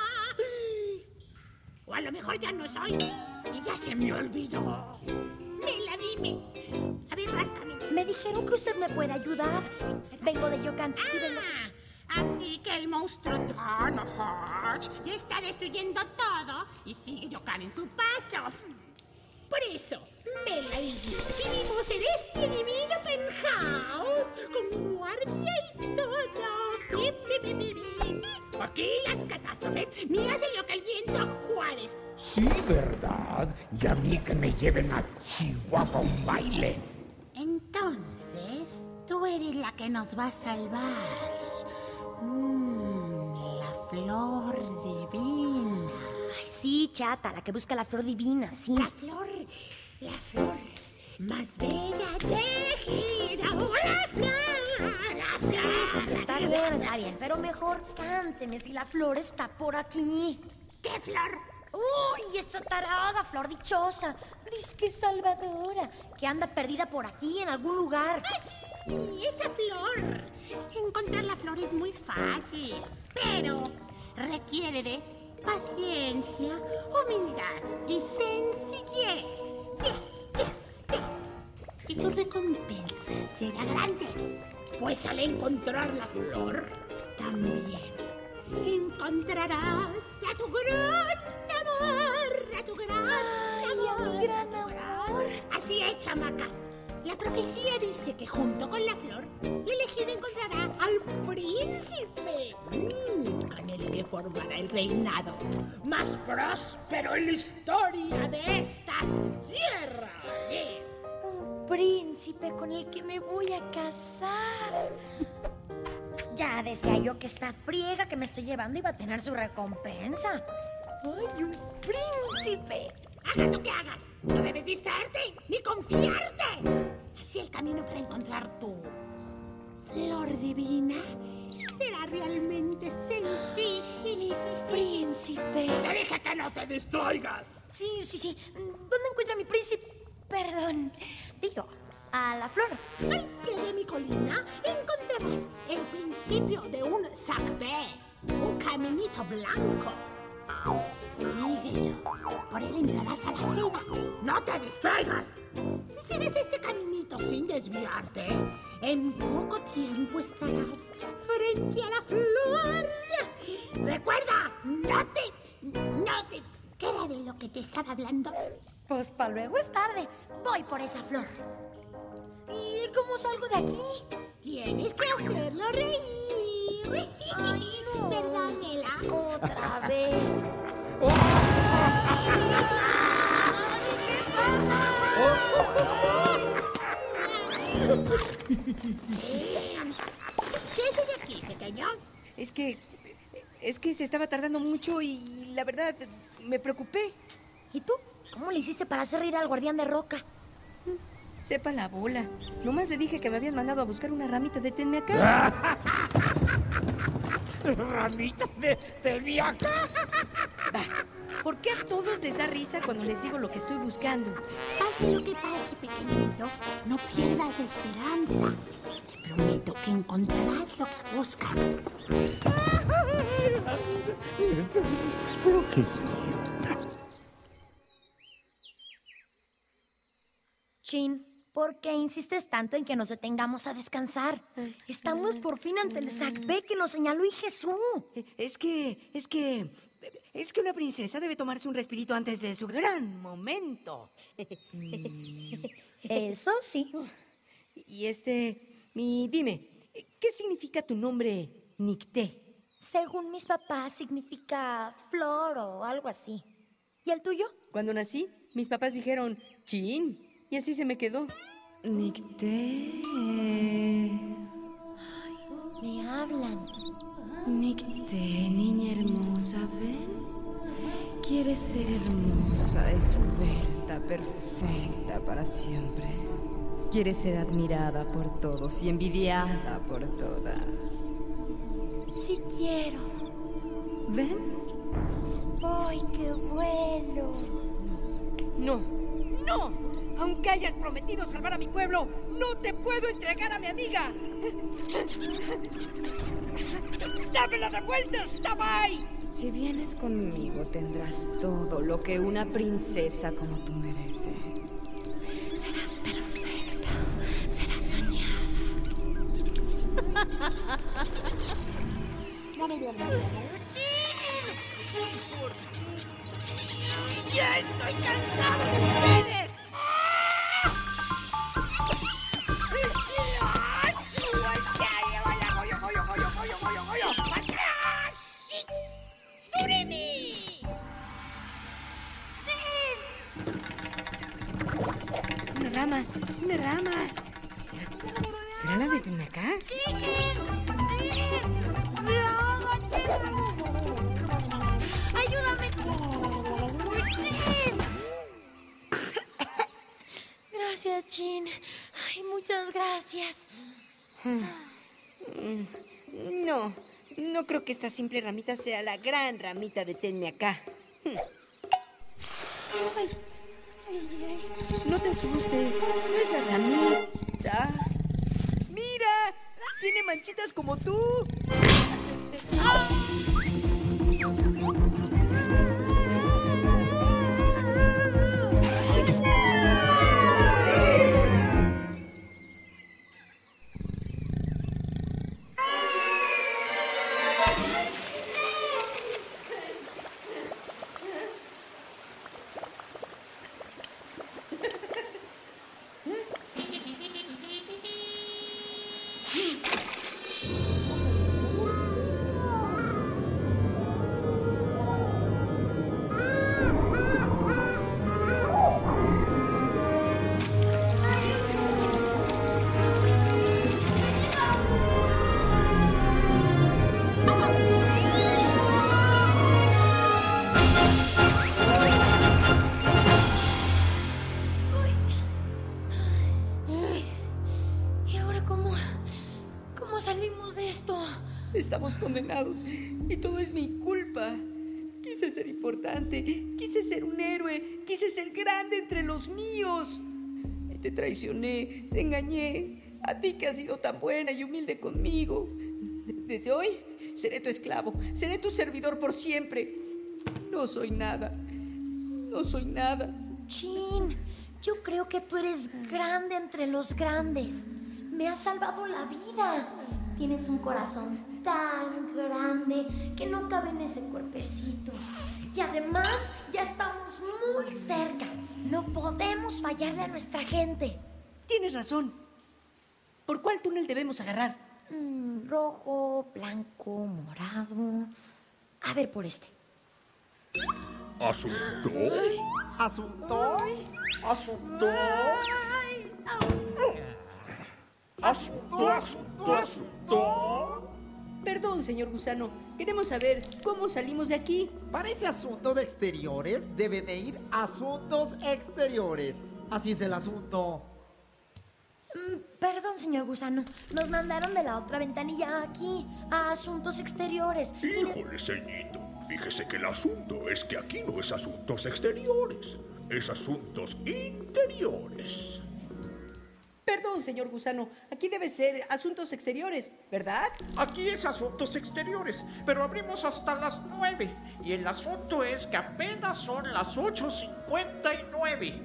O a lo mejor ya no soy y ya se me olvidó. Mela, dime. A ver, ráscame. Me dijeron que usted me puede ayudar. Vengo de Yokan. Así que el monstruo Tarnahorch ya está destruyendo todo y sigue Yokan en su paso. Por eso, Mela y yo vivimos en este divino penthouse con guardia y todo. Aquí las catástrofes ni hacen lo que el viento Juárez. Sí, ¿verdad? Y a mí que me lleven a Chihuahua a un baile. Entonces, tú eres la que nos va a salvar. La flor divina. Ay, sí, chata, la que busca la flor divina, sí. La flor más bella de Egipto. La flor. Sí, está bien, pero mejor cánteme si la flor está por aquí. ¿Qué flor? ¡Uy, esa tarada, flor dichosa! Disque salvadora, que anda perdida por aquí en algún lugar. ¡Ah, sí! ¡Esa flor! Encontrar la flor es muy fácil, pero requiere de paciencia, humildad y sencillez. Yes. Y tu recompensa será grande, pues al encontrar la flor, también encontrarás a tu gran amor, a tu gran amor. Así es, chamaca. La profecía dice que junto con la flor, la elegida encontrará al príncipe, con el que formará el reinado más próspero en la historia de estas tierras. Un príncipe con el que me voy a casar. Ya decía yo que esta friega que me estoy llevando iba a tener su recompensa. ¡Ay, un príncipe! Hagas lo que hagas, no debes distraerte ni confiarte. Así el camino para encontrar tu flor divina será realmente sencillo. Príncipe. Te dije que no te distraigas. Sí. ¿Dónde encuentra mi príncipe? Perdón. Digo, a la flor. Al pie de mi colina encontrarás el principio de un sacbé, un caminito blanco. Síguelo. Por él entrarás a la selva. ¡No te distraigas! Si sigues este caminito sin desviarte, en poco tiempo estarás frente a la flor. Recuerda, no te... ¿Qué era de lo que te estaba hablando? Pues para luego es tarde. Voy por esa flor. ¿Y cómo salgo de aquí? Tienes que hacerlo reír. Ay, no. ¿Verdad, Mela? Otra vez. ¿Qué haces aquí, pequeño? Es que se estaba tardando mucho y la verdad me preocupé. ¿Y tú? ¿Cómo le hiciste para hacer reír al guardián de roca? Sepa la bola. Nomás le dije que me habían mandado a buscar una ramita de tenme acá. ¿Ramita de tenme acá? ¿Por qué a todos les da risa cuando les digo lo que estoy buscando? Pase lo que pase, pequeñito, no pierdas la esperanza. Te prometo que encontrarás lo que buscas. Pero qué idiota. Chin, ¿por qué insistes tanto en que nos detengamos a descansar? Estamos por fin ante el sacbé que nos señaló y Jesús. Es que una princesa debe tomarse un respirito antes de su gran momento. Eso sí. Y dime, ¿qué significa tu nombre, Nicté? Según mis papás, significa flor o algo así. ¿Y el tuyo? Cuando nací, mis papás dijeron, chin, y así se me quedó. Nicté. Me hablan. Nicté, niña hermosa, ven. Quieres ser hermosa, esbelta, será perfecta para siempre. Quiere ser admirada por todos y envidiada por todas. Sí quiero. ¿Ven? ¡Ay, qué bueno! No, no. Aunque hayas prometido salvar a mi pueblo, no te puedo entregar a mi amiga. ¡Dámela de vuelta, Stamai! Si vienes conmigo, tendrás todo lo que una princesa como tú merece. Serás perfecta, serás soñada. ¡Ya estoy cansado de ustedes! ¡Surimi! Una rama, una rama. ¿Será la de Tenacá? ¡Ayúdame! Gracias, Chin. Ay, muchas gracias. No creo que esta simple ramita sea la gran ramita de Tenme acá. No te asustes, no es la ramita. ¡Mira! ¡Tiene manchitas como tú! Estamos condenados y todo es mi culpa. Quise ser importante, quise ser un héroe, quise ser grande entre los míos. Y te traicioné, te engañé. A ti que has sido tan buena y humilde conmigo. Desde hoy seré tu esclavo, seré tu servidor por siempre. No soy nada, no soy nada. Chin, yo creo que tú eres grande entre los grandes. Me has salvado la vida. Tienes un corazón tan grande que no cabe en ese cuerpecito. Y además ya estamos muy cerca. No podemos fallarle a nuestra gente. Tienes razón. ¿Por cuál túnel debemos agarrar? Rojo, blanco, morado. A ver, por este. ¿Asunto? ¿Asunto? ¿Asunto? ¿Asunto? Perdón, señor Gusano. Queremos saber cómo salimos de aquí. Para ese asunto de exteriores, debe de ir a asuntos exteriores. Así es el asunto. Perdón, señor Gusano. Nos mandaron de la otra ventanilla aquí, a asuntos exteriores. Híjole, ceñito. Fíjese que el asunto es que aquí no es asuntos exteriores, es asuntos interiores. Perdón, señor Gusano. Aquí debe ser asuntos exteriores, ¿verdad? Aquí es asuntos exteriores, pero abrimos hasta las 9. Y el asunto es que apenas son las 8:59.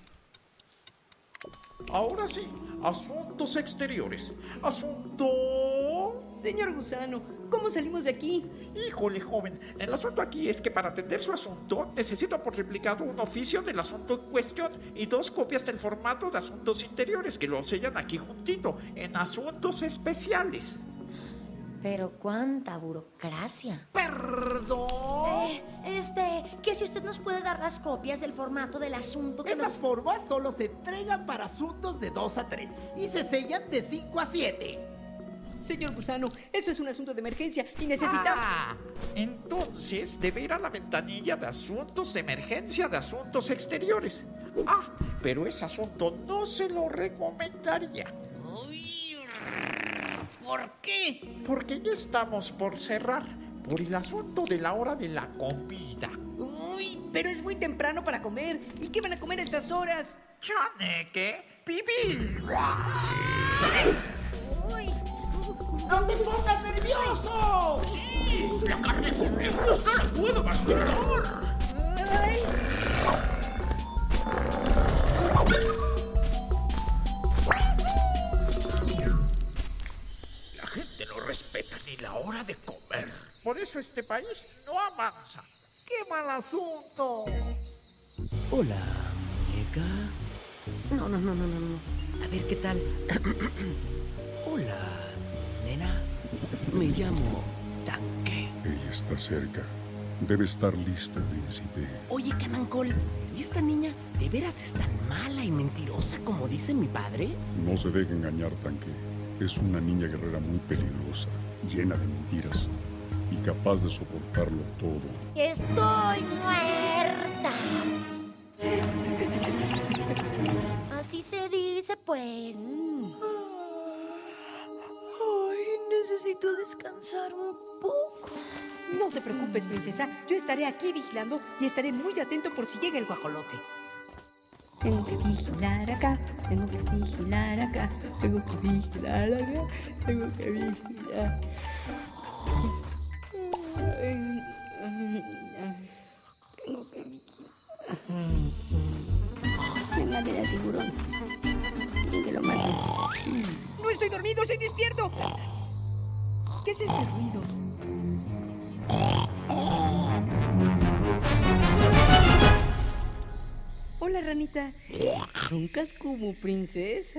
Ahora sí, asuntos exteriores. Asunto... Señor Gusano, ¿cómo salimos de aquí? Híjole, joven, el asunto aquí es que para atender su asunto necesito por replicado un oficio del asunto en cuestión y 2 copias del formato de asuntos interiores que lo sellan aquí juntito, en asuntos especiales. Pero cuánta burocracia. ¡Perdón! Que si usted nos puede dar las copias del formato del asunto que Esas formas solo se entregan para asuntos de 2 a 3 y se sellan de 5 a 7. Señor Gusano, esto es un asunto de emergencia y necesitamos... Entonces debe ir a la ventanilla de asuntos de emergencia de asuntos exteriores. Pero ese asunto no se lo recomendaría. ¿Por qué? Porque ya estamos por cerrar, por el asunto de la hora de la comida. Uy, pero es muy temprano para comer. ¿Y qué van a comer a estas horas? ¡Chaneque! ¡Pipi! ¡No te pongas nervioso! ¡Sí! ¡La carne con nervios no la puedo masticar! La gente no respeta ni la hora de comer. Por eso este país no avanza. ¡Qué mal asunto! Hola, muñeca. No. A ver, ¿qué tal? Hola, nena. Me llamo Tanque. Ella está cerca. Debe estar listo, príncipe. Oye, Canancol, ¿y esta niña de veras es tan mala y mentirosa como dice mi padre? No se deje engañar, Tanque. Es una niña guerrera muy peligrosa, llena de mentiras y capaz de soportarlo todo. Estoy muerta. Así se dice, pues. Ay, necesito descansar un poco. No te preocupes, princesa. Yo estaré aquí vigilando y estaré muy atento por si llega el guajolote. Tengo que vigilar acá, tengo que vigilar acá, tengo que vigilar acá, tengo que vigilar. Tengo que vigilar. Me madera tiburón. Quieren que lo maten. ¡No estoy dormido! ¡Estoy despierto! ¿Qué es ese ruido? Hola, ranita. Roncas como princesa.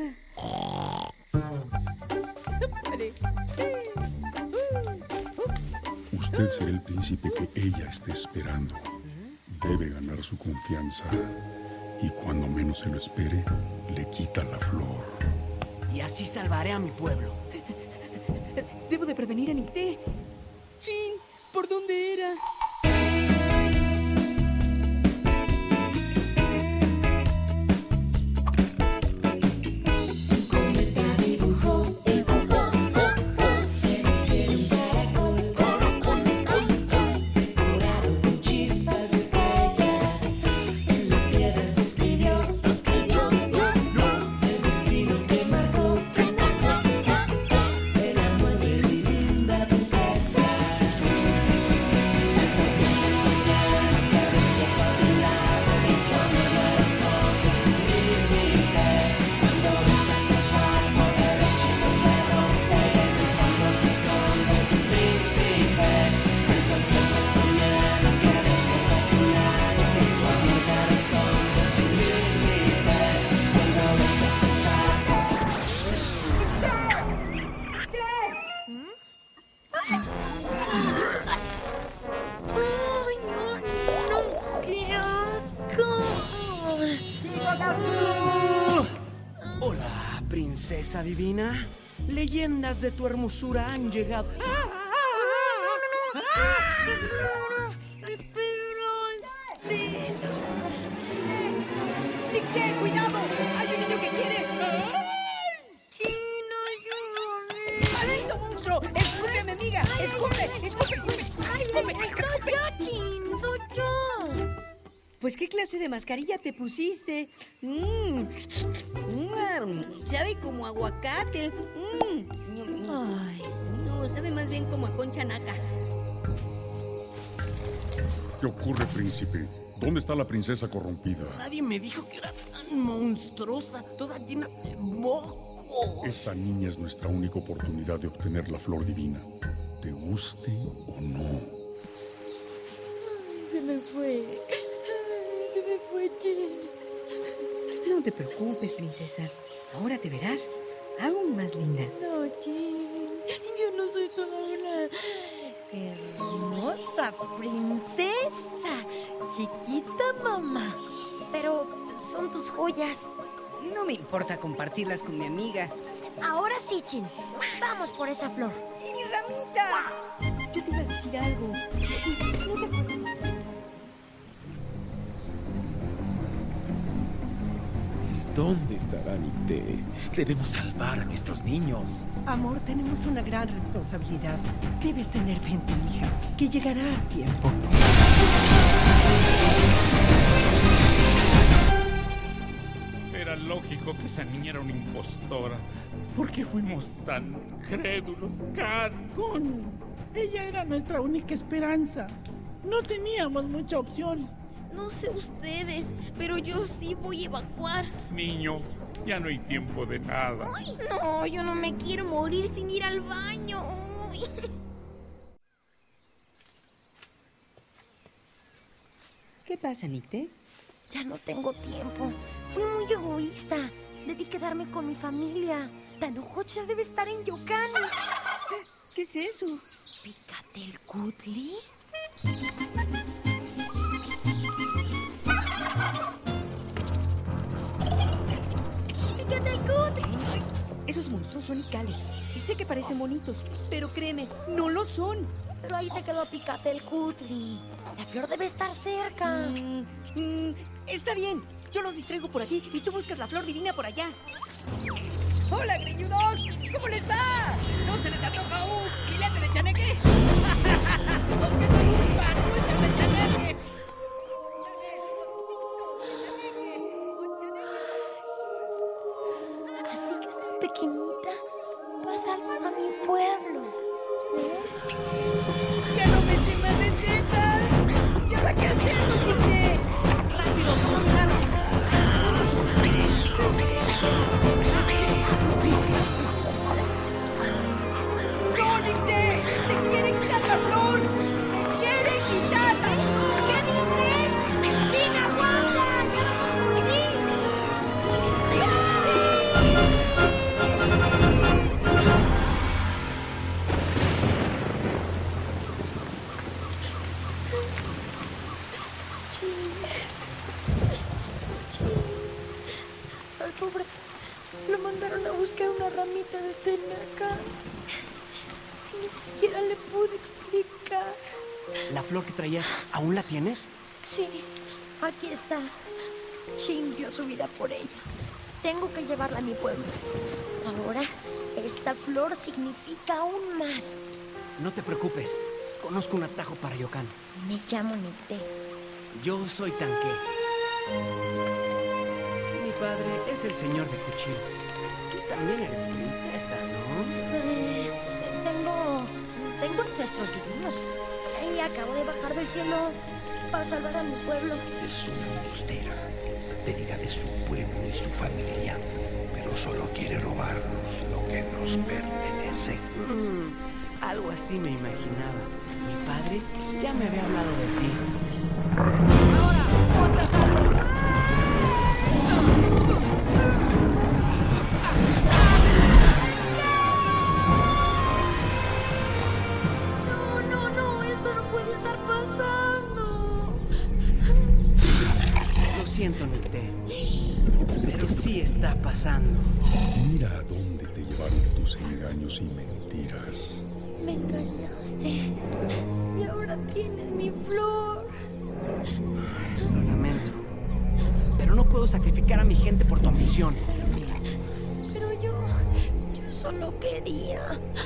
Usted será el príncipe que ella esté esperando. Debe ganar su confianza. Y cuando menos se lo espere, le quita la flor. Y así salvaré a mi pueblo. Debo de prevenir a Nicté. ¡Chin! ¿Por dónde era? Hola, princesa divina. Leyendas de tu hermosura han llegado. ¡Nicté, cuidado! ¡Hay un niño que quiere! Chino, ayúdame. ¡Maldito monstruo! ¡Escupe a mi amiga! ¡Escupe! ¡Escupe! ¡Escupe! Soy yo, Chin, soy yo. Pues, ¿qué clase de mascarilla te pusiste? Sabe como aguacate. Ay, no, sabe más bien como a concha naca. ¿Qué ocurre, príncipe? ¿Dónde está la princesa corrompida? Nadie me dijo que era tan monstruosa, toda llena de mocos. Esa niña es nuestra única oportunidad de obtener la flor divina. ¿Te guste o no? Se me fue. Se me fue, Chin. No te preocupes, princesa. Ahora te verás aún más linda. No, Chin, yo no soy toda una hermosa princesa. Chiquita mamá. Pero son tus joyas. No me importa compartirlas con mi amiga. Ahora sí, Chin. Vamos por esa flor. ¡Y mi ramita! Yo te iba a decir algo. No te acuerdas. ¿Dónde estará Nicté? Debemos salvar a nuestros niños. Amor, tenemos una gran responsabilidad. Debes tener fe en tu hija, que llegará a tiempo. Era lógico que esa niña era una impostora. ¿Por qué fuimos tan crédulos, Kun, ella era nuestra única esperanza. No teníamos mucha opción. No sé ustedes, pero yo sí voy a evacuar. Niño, ya no hay tiempo de nada. Ay, no, yo no me quiero morir sin ir al baño. Uy. ¿Qué pasa, Nicté? Ya no tengo tiempo. Fui muy egoísta. Debí quedarme con mi familia. Tanujocha debe estar en Yokan. ¿Qué es eso? ¿Picatelcutli? Esos monstruos son icales. Y sé que parecen bonitos, pero créeme, no lo son. Pero ahí se quedó Picatelcutli. La flor debe estar cerca. Está bien. Yo los distraigo por aquí y tú buscas la flor divina por allá. ¡Hola, greñudos! ¿Cómo les va? ¿No se les antoja un filete de chaneque? ¿O qué tal un panucho de chaneque? Así que esta pequeñita va a salvar a mi pueblo. ¡Ya no me sé más recetas! ¿Y ahora qué hacemos, Nicté? ¡Rápido, rápido! ¡No, Nicté! ¡Te quieren quitar la flor! ¡Te quieren quitar la flor! ¿Qué dices? ¡China, aguanta! ¡Ya vamos por ti! Al pobre lo mandaron a buscar una ramita de tenaca. Ni siquiera le pude explicar. ¿La flor que traías aún la tienes? Sí, aquí está. Shin dio su vida por ella. Tengo que llevarla a mi pueblo. Ahora, esta flor significa aún más. No te preocupes. Conozco un atajo para Yokan. Me llamo Nicté. Yo soy Tanque. Mi padre es el señor de Kuchil. Tú también eres princesa, ¿no? Tengo ancestros divinos. Y acabo de bajar del cielo para salvar a mi pueblo. Es una embustera. Te dirá de su pueblo y su familia, pero solo quiere robarnos lo que nos pertenece. Algo así me imaginaba. Mi padre ya me había hablado de ti. ¡Ahora! ¡Pontas algo! No, esto no puede estar pasando. Lo siento, Nicté. Pero sí está pasando. Mira a dónde te llevaron tus engaños y mentiras. Me engañaste. Y ahora tienes mi flor. Lo lamento. Pero no puedo sacrificar a mi gente por tu ambición. Pero yo solo quería.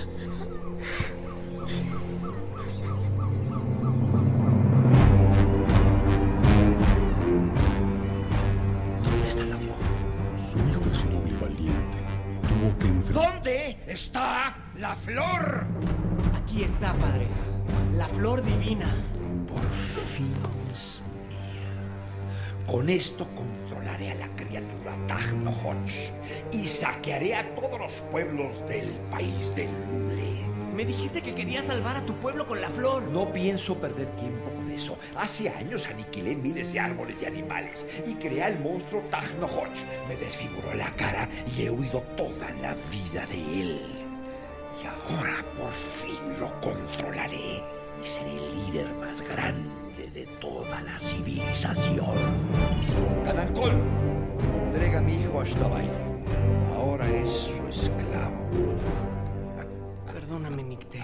¿Dónde está la flor? Su hijo es noble y valiente. Tuvo que enfrentar... ¿Dónde está la flor? Aquí está, padre. La flor divina. Por fin es mía. Con esto controlaré a la criatura Tagnohoch y saquearé a todos los pueblos del país del Lule. Me dijiste que querías salvar a tu pueblo con la flor. No pienso perder tiempo con eso. Hace años aniquilé miles de árboles y animales y creé al monstruo Tagnohoch. Me desfiguró la cara y he huido toda la vida de él. Y ahora por fin lo controlaré y seré el líder más grande de toda la civilización. Canancol, Entrega a mi hijo Ashtabai. Ahora es su esclavo. Perdóname, Nicté.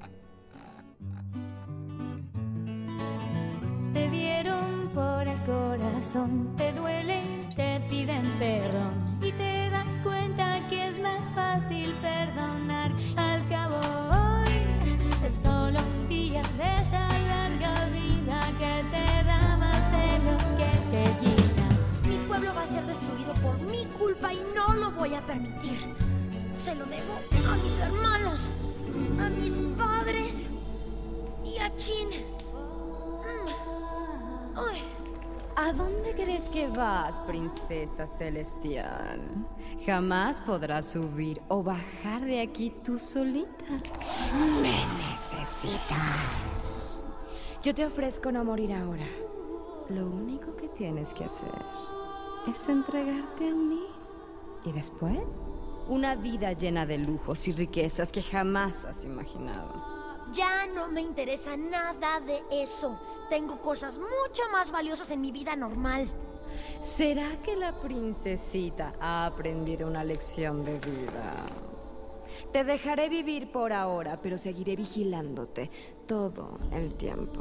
Te dieron por el corazón, te duele y te piden perdón. Y te das cuenta que es más fácil perdonar. Al cabo hoy es solo un día de esta larga vida que te da más de lo que te quita. Mi pueblo va a ser destruido por mi culpa y no lo voy a permitir. Se lo debo a mis hermanos, a mis padres y a Chin. Ay. ¿A dónde crees que vas, princesa celestial? Jamás podrás subir o bajar de aquí tú solita. Me necesitas. Yo te ofrezco no morir ahora. Lo único que tienes que hacer es entregarte a mí. Y después, una vida llena de lujos y riquezas que jamás has imaginado. Ya no me interesa nada de eso. Tengo cosas mucho más valiosas en mi vida normal. ¿Será que la princesita ha aprendido una lección de vida? Te dejaré vivir por ahora, pero seguiré vigilándote todo el tiempo.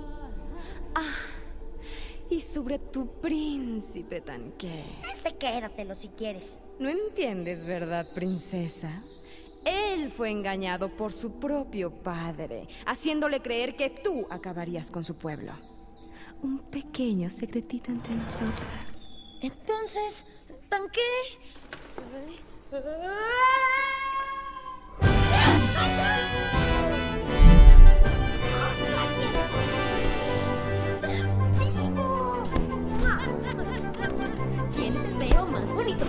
Y sobre tu príncipe Tanque. Ese quédatelo si quieres. No entiendes, ¿verdad, princesa? Él fue engañado por su propio padre, haciéndole creer que tú acabarías con su pueblo. Un pequeño secretito entre nosotras. Entonces, ¿Tanque? ¡Estás vivo! ¿Quién es el feo más bonito?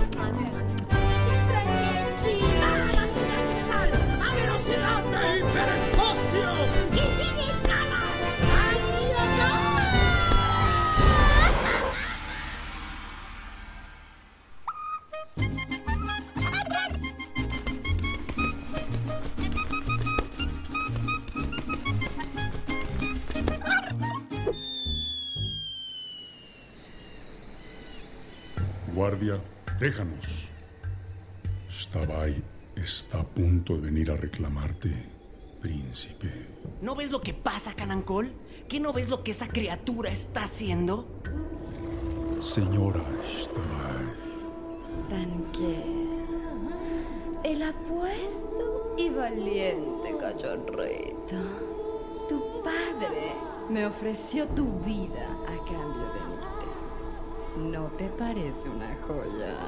¡A velocidad de hiperespacio! ¡Y sin escalas! Guardia, déjanos. Ashtabai está a punto de venir a reclamarte, príncipe. ¿No ves lo que pasa, Canancol? ¿Qué no ves lo que esa criatura está haciendo? Señora Ashtabai. Tanque, el apuesto y valiente cachorrito. Tu padre me ofreció tu vida a cambio de Nicté. ¿No te parece una joya?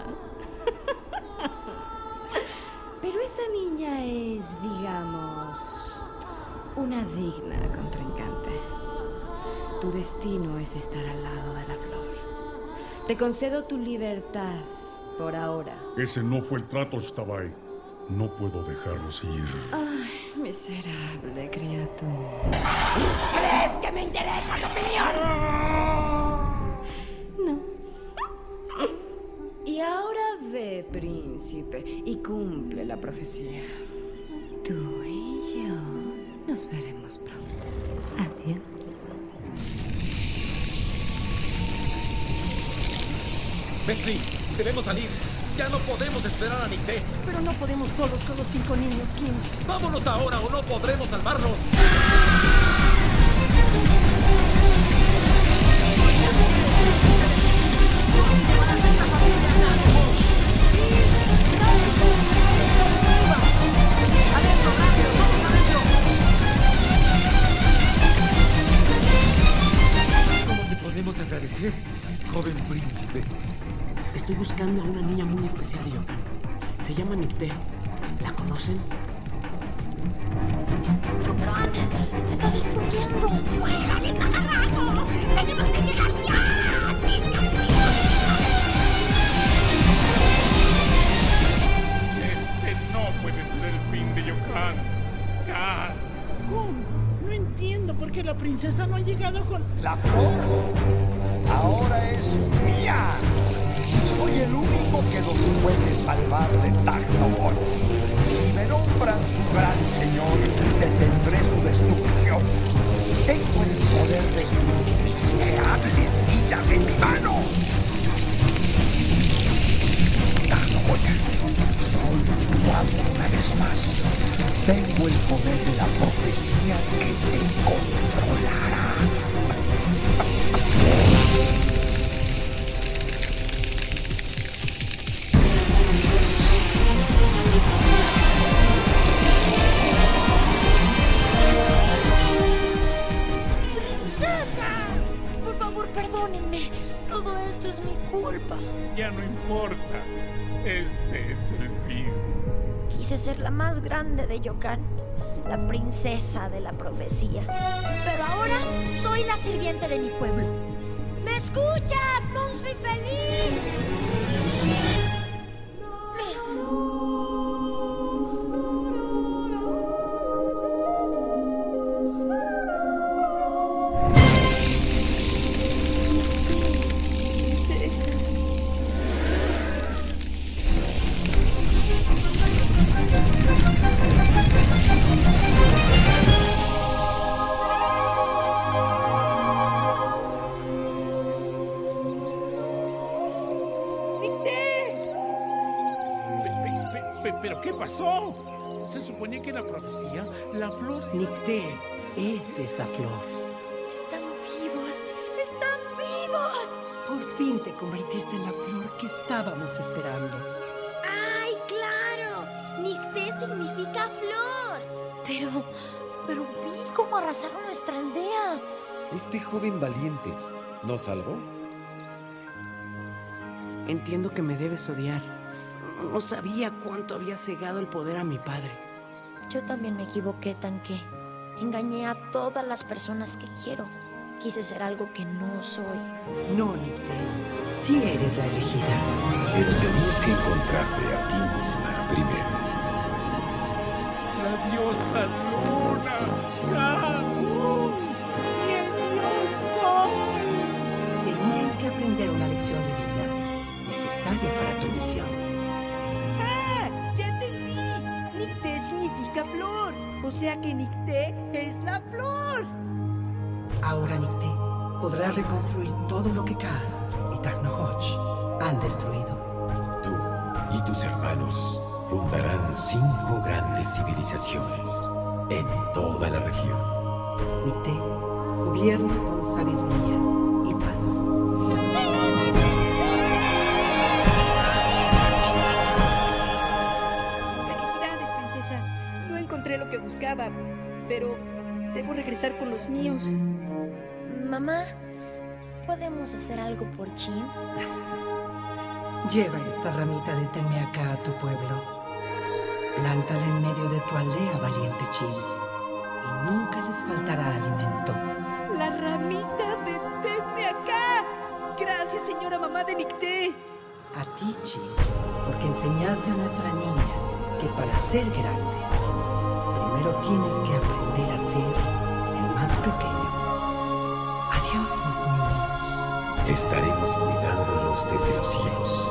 Pero esa niña es, digamos, una digna contrincante. Tu destino es estar al lado de la flor. Te concedo tu libertad por ahora. Ese no fue el trato, Ashtabai. No puedo dejarlos ir. Ay, miserable criatura. ¿Crees que me interesa tu opinión? No. Y ahora ve, príncipe, y cumple la profecía. Tú y yo nos veremos pronto. Adiós. Bessie, debemos salir. Ya no podemos esperar a Nicté. Pero no podemos solos con los 5 niños, Kim. ¡Vámonos ahora o no podremos salvarlos! ¿Cómo te podemos agradecer, joven príncipe? Estoy buscando a una niña muy especial de Yokan. Se llama Nicté. ¿La conocen? ¡Yokan! ¡Está destruyendo! ¡Vuélale, pajarraco! ¡Tenemos que llegar ya! Este no puede ser el fin de Yokan. ¿Cómo? No entiendo por qué la princesa no ha llegado con... La flor ahora es mía. Soy el único que los puede salvar de Tacnobolos. Si me nombran su gran señor, detendré su destrucción. Tengo el poder de sus miserables vidas en mi mano. Soy tu amo una vez más. Tengo el poder de la profecía que te controlará. ¡Princesa! Por favor, perdónenme. Todo esto es mi culpa. Ya no importa. Este es el fin. Quise ser la más grande de Yokan, la princesa de la profecía. Pero ahora soy la sirviente de mi pueblo. ¿Me escuchas, monstruo infeliz? ¿Pero qué pasó? Se suponía que la profecía, la flor... Nicté es esa flor. ¡Están vivos! ¡Están vivos! Por fin te convertiste en la flor que estábamos esperando. ¡Ay, claro! Nicté significa flor. Pero vi cómo arrasaron nuestra aldea. Este joven valiente, ¿nos salvó? Entiendo que me debes odiar. No sabía cuánto había cegado el poder a mi padre. Yo también me equivoqué, Tanque. Engañé a todas las personas que quiero. Quise ser algo que no soy. No, Nicté. Sí eres la elegida. Pero tenías que encontrarte a ti misma primero. La diosa Luna. ¡Cacún! ¡Qué dioso! Tenías que aprender una lección de vida necesaria para tu misión. ¡Ya entendí! Nicté significa flor. O sea que Nicté es la flor. Ahora, Nicté, podrás reconstruir todo lo que Kaas y Tacnohoch han destruido. Tú y tus hermanos fundarán 5 grandes civilizaciones en toda la región. Nicté, gobierna con sabiduría y paz. Felicidades, princesa. No encontré lo que buscaba, pero debo regresar con los míos. Mamá, ¿podemos hacer algo por Chin? Lleva esta ramita de Tenmeacá a tu pueblo. Plántala en medio de tu aldea, valiente Chin. Y nunca les faltará alimento. La ramita de Tenmeacá. Gracias, señora mamá de Nicté. A ti, Chin, porque enseñaste a nuestra niña que para ser grande, primero tienes que aprender a ser el más pequeño. Adiós, mis niños. Estaremos cuidándolos desde los cielos.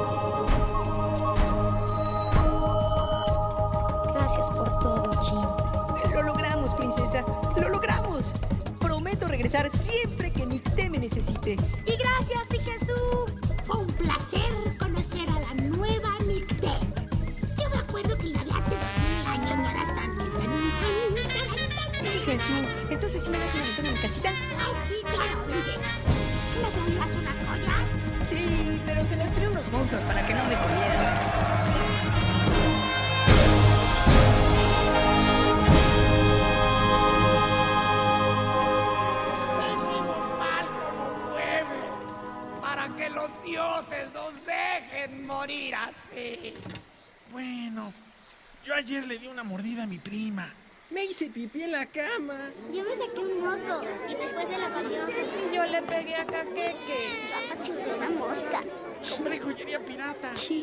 Gracias por todo, Chin. Lo logramos, princesa. Lo logramos. Prometo regresar siempre que Nicté me necesite. Y gracias, y Jesús. Fue un placer conocer a la nueva Nicté. Yo me acuerdo que la de hace 2000 años no era tan... Y Jesús, entonces si me das una ventana en mi casita. Ay, sí, claro, vente. ¿Es que me traías unas joyas? Sí, pero se las trae unos monstruos para que no me comieran. Para que los dioses nos dejen morir así. Bueno, yo ayer le di una mordida a mi prima. Me hice pipí en la cama. Yo me saqué un moco y después se lo comió. Y yo le pegué a Caqueque. Papá churrió una mosca. Compré joyería pirata. Chin.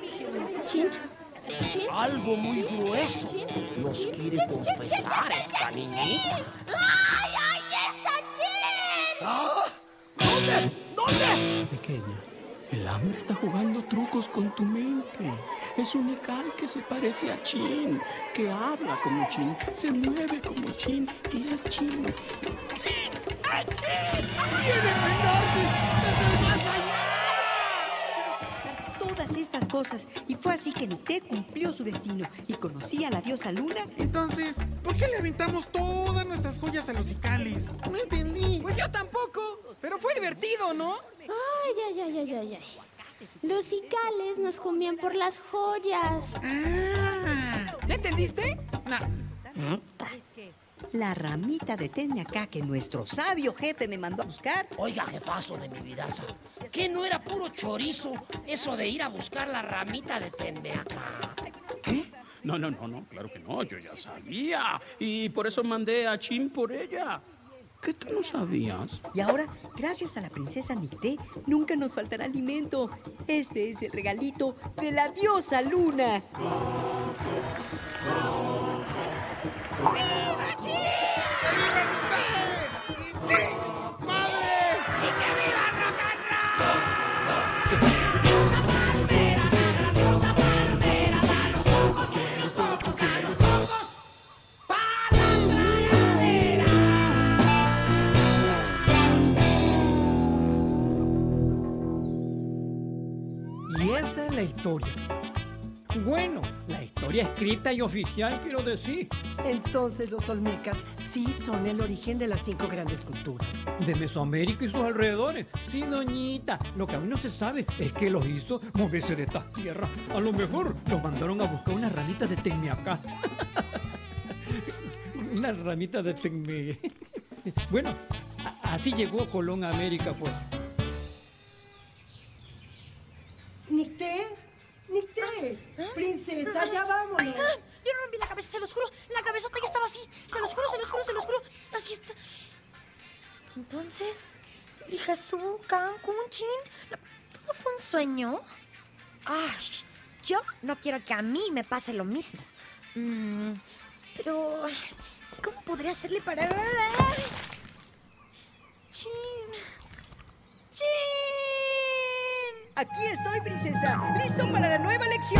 Algo muy grueso nos quiere confesar esta niñita. ¡Ay, ahí está Chin! ¿Ah? ¿Dónde? ¿Dónde? Pequeña, el hambre está jugando trucos con tu mente. Es un Ical que se parece a Chin, que habla como Chin, se mueve como Chin y es Chin. ¡Chin! ¡Chin! ¡Quiere vengarse desde el más allá! Todas estas cosas. Y fue así que Nicté cumplió su destino y conocí a la diosa Luna. Entonces, ¿por qué le aventamos todas nuestras joyas a los Icales? No entendí. Pues yo tampoco, pero fue divertido, ¿no? Ay. Los Icales nos comían por las joyas. ¿Ya entendiste? No. La ramita de Teñacá que nuestro sabio jefe me mandó a buscar. Oiga, jefazo de mi vidaza, ¿qué no era puro chorizo eso de ir a buscar la ramita de Teneaca? ¿Qué? No, claro que no, yo ya sabía. Y por eso mandé a Chin por ella. ¿Qué tú no sabías? Y ahora, gracias a la princesa Nicté, nunca nos faltará alimento. Este es el regalito de la diosa Luna. ¡Viva Chin! ¡Que viva usted! ¡Y Chin, compadre! ¡Y que viva rock and roll! ¡Diosa palmera, la diosa palmera, da los cocos, da los cocos! Y esa es la historia. Bueno, la historia escrita y oficial, quiero decir. Entonces los olmecas sí son el origen de las 5 grandes culturas. De Mesoamérica y sus alrededores. Sí, doñita. Lo que aún no se sabe es que los hizo moverse de estas tierras. A lo mejor los mandaron a buscar una ramita de Temeacá. Una ramita de Teme. Bueno, así llegó Colón a América, pues. Nicté, princesa, ya vámonos. Yo no rompí la cabeza, se los juro. La cabezota ya estaba así. Se los juro. Así está. Entonces, Lijazú, Cancún, Chin, ¿todo fue un sueño? Ay, yo no quiero que a mí me pase lo mismo. Pero, ¿cómo podría hacerle para...? Chin. Aquí estoy, princesa. ¡Listo para la nueva lección!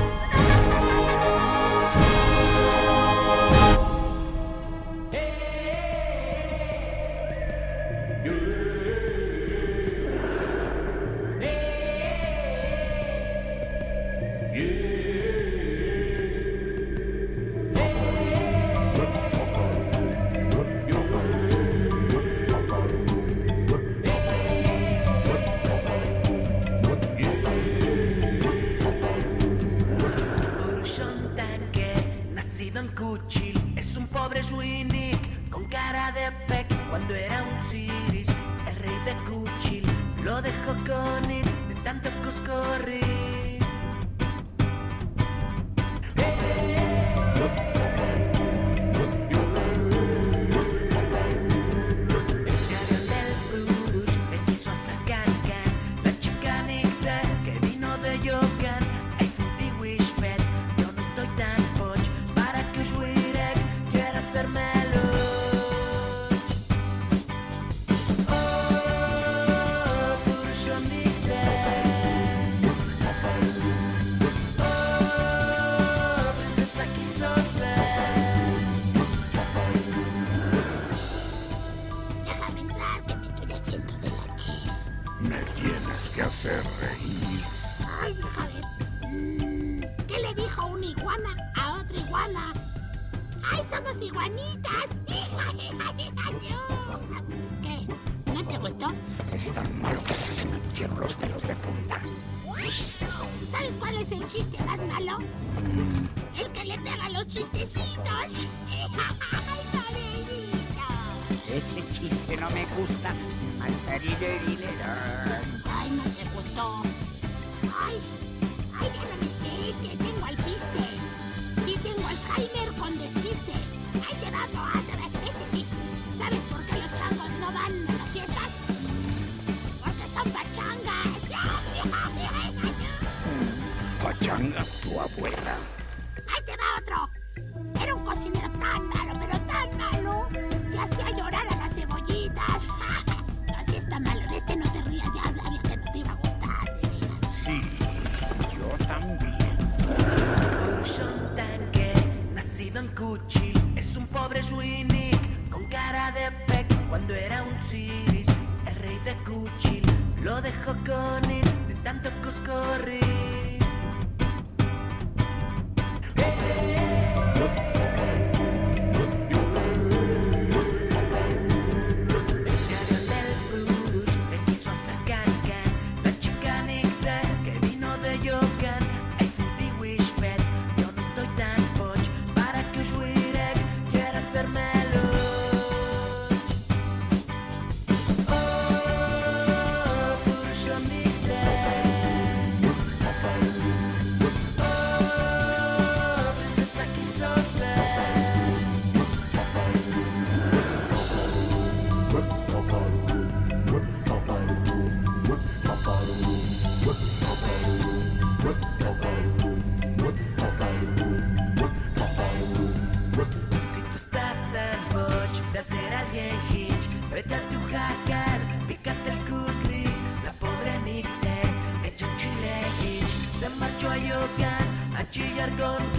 Es un pobre Juinic con cara de pec. Cuando era un Siris, el rey de Kuchil lo dejó con it de tanto coscorrir. Ay, deja ver. ¿Qué le dijo una iguana a otra iguana? ¡Ay, somos iguanitas! ¿Qué? ¿No te gustó? Es tan malo que hasta se me pusieron los pelos de punta. ¿Sabes cuál es el chiste más malo? El que le pega los chistecitos. ¡Ay, pobrecito! Ese chiste no me gusta. Ay, no te gustó. Ay, ya no me sé, es que tengo alpiste. Sí, tengo Alzheimer con despiste. Ay, te va, este sí. ¿Sabes por qué los changos no van a las fiestas? Porque son pachangas. Pachanga, tu abuela. Ahí te va otro. Era un cocinero tan malo, pero tan malo, que hacía llorar a las cebollitas. Así está malo, de este no te rías, ya sabía que no te iba a gustar, de veras. Sí, yo también. Tanque, nacido en Kuchil, es un pobre Juinic con cara de pec. Cuando era un Siris, el rey de Kuchil lo dejó con it de tanto coscorrir. Si tú estás tan boch de hacer alguien hitch, vete a tu jacar, pícate el cutli. La pobre Nicte, hecha un chile hitch, se marchó a Yokan a chillar con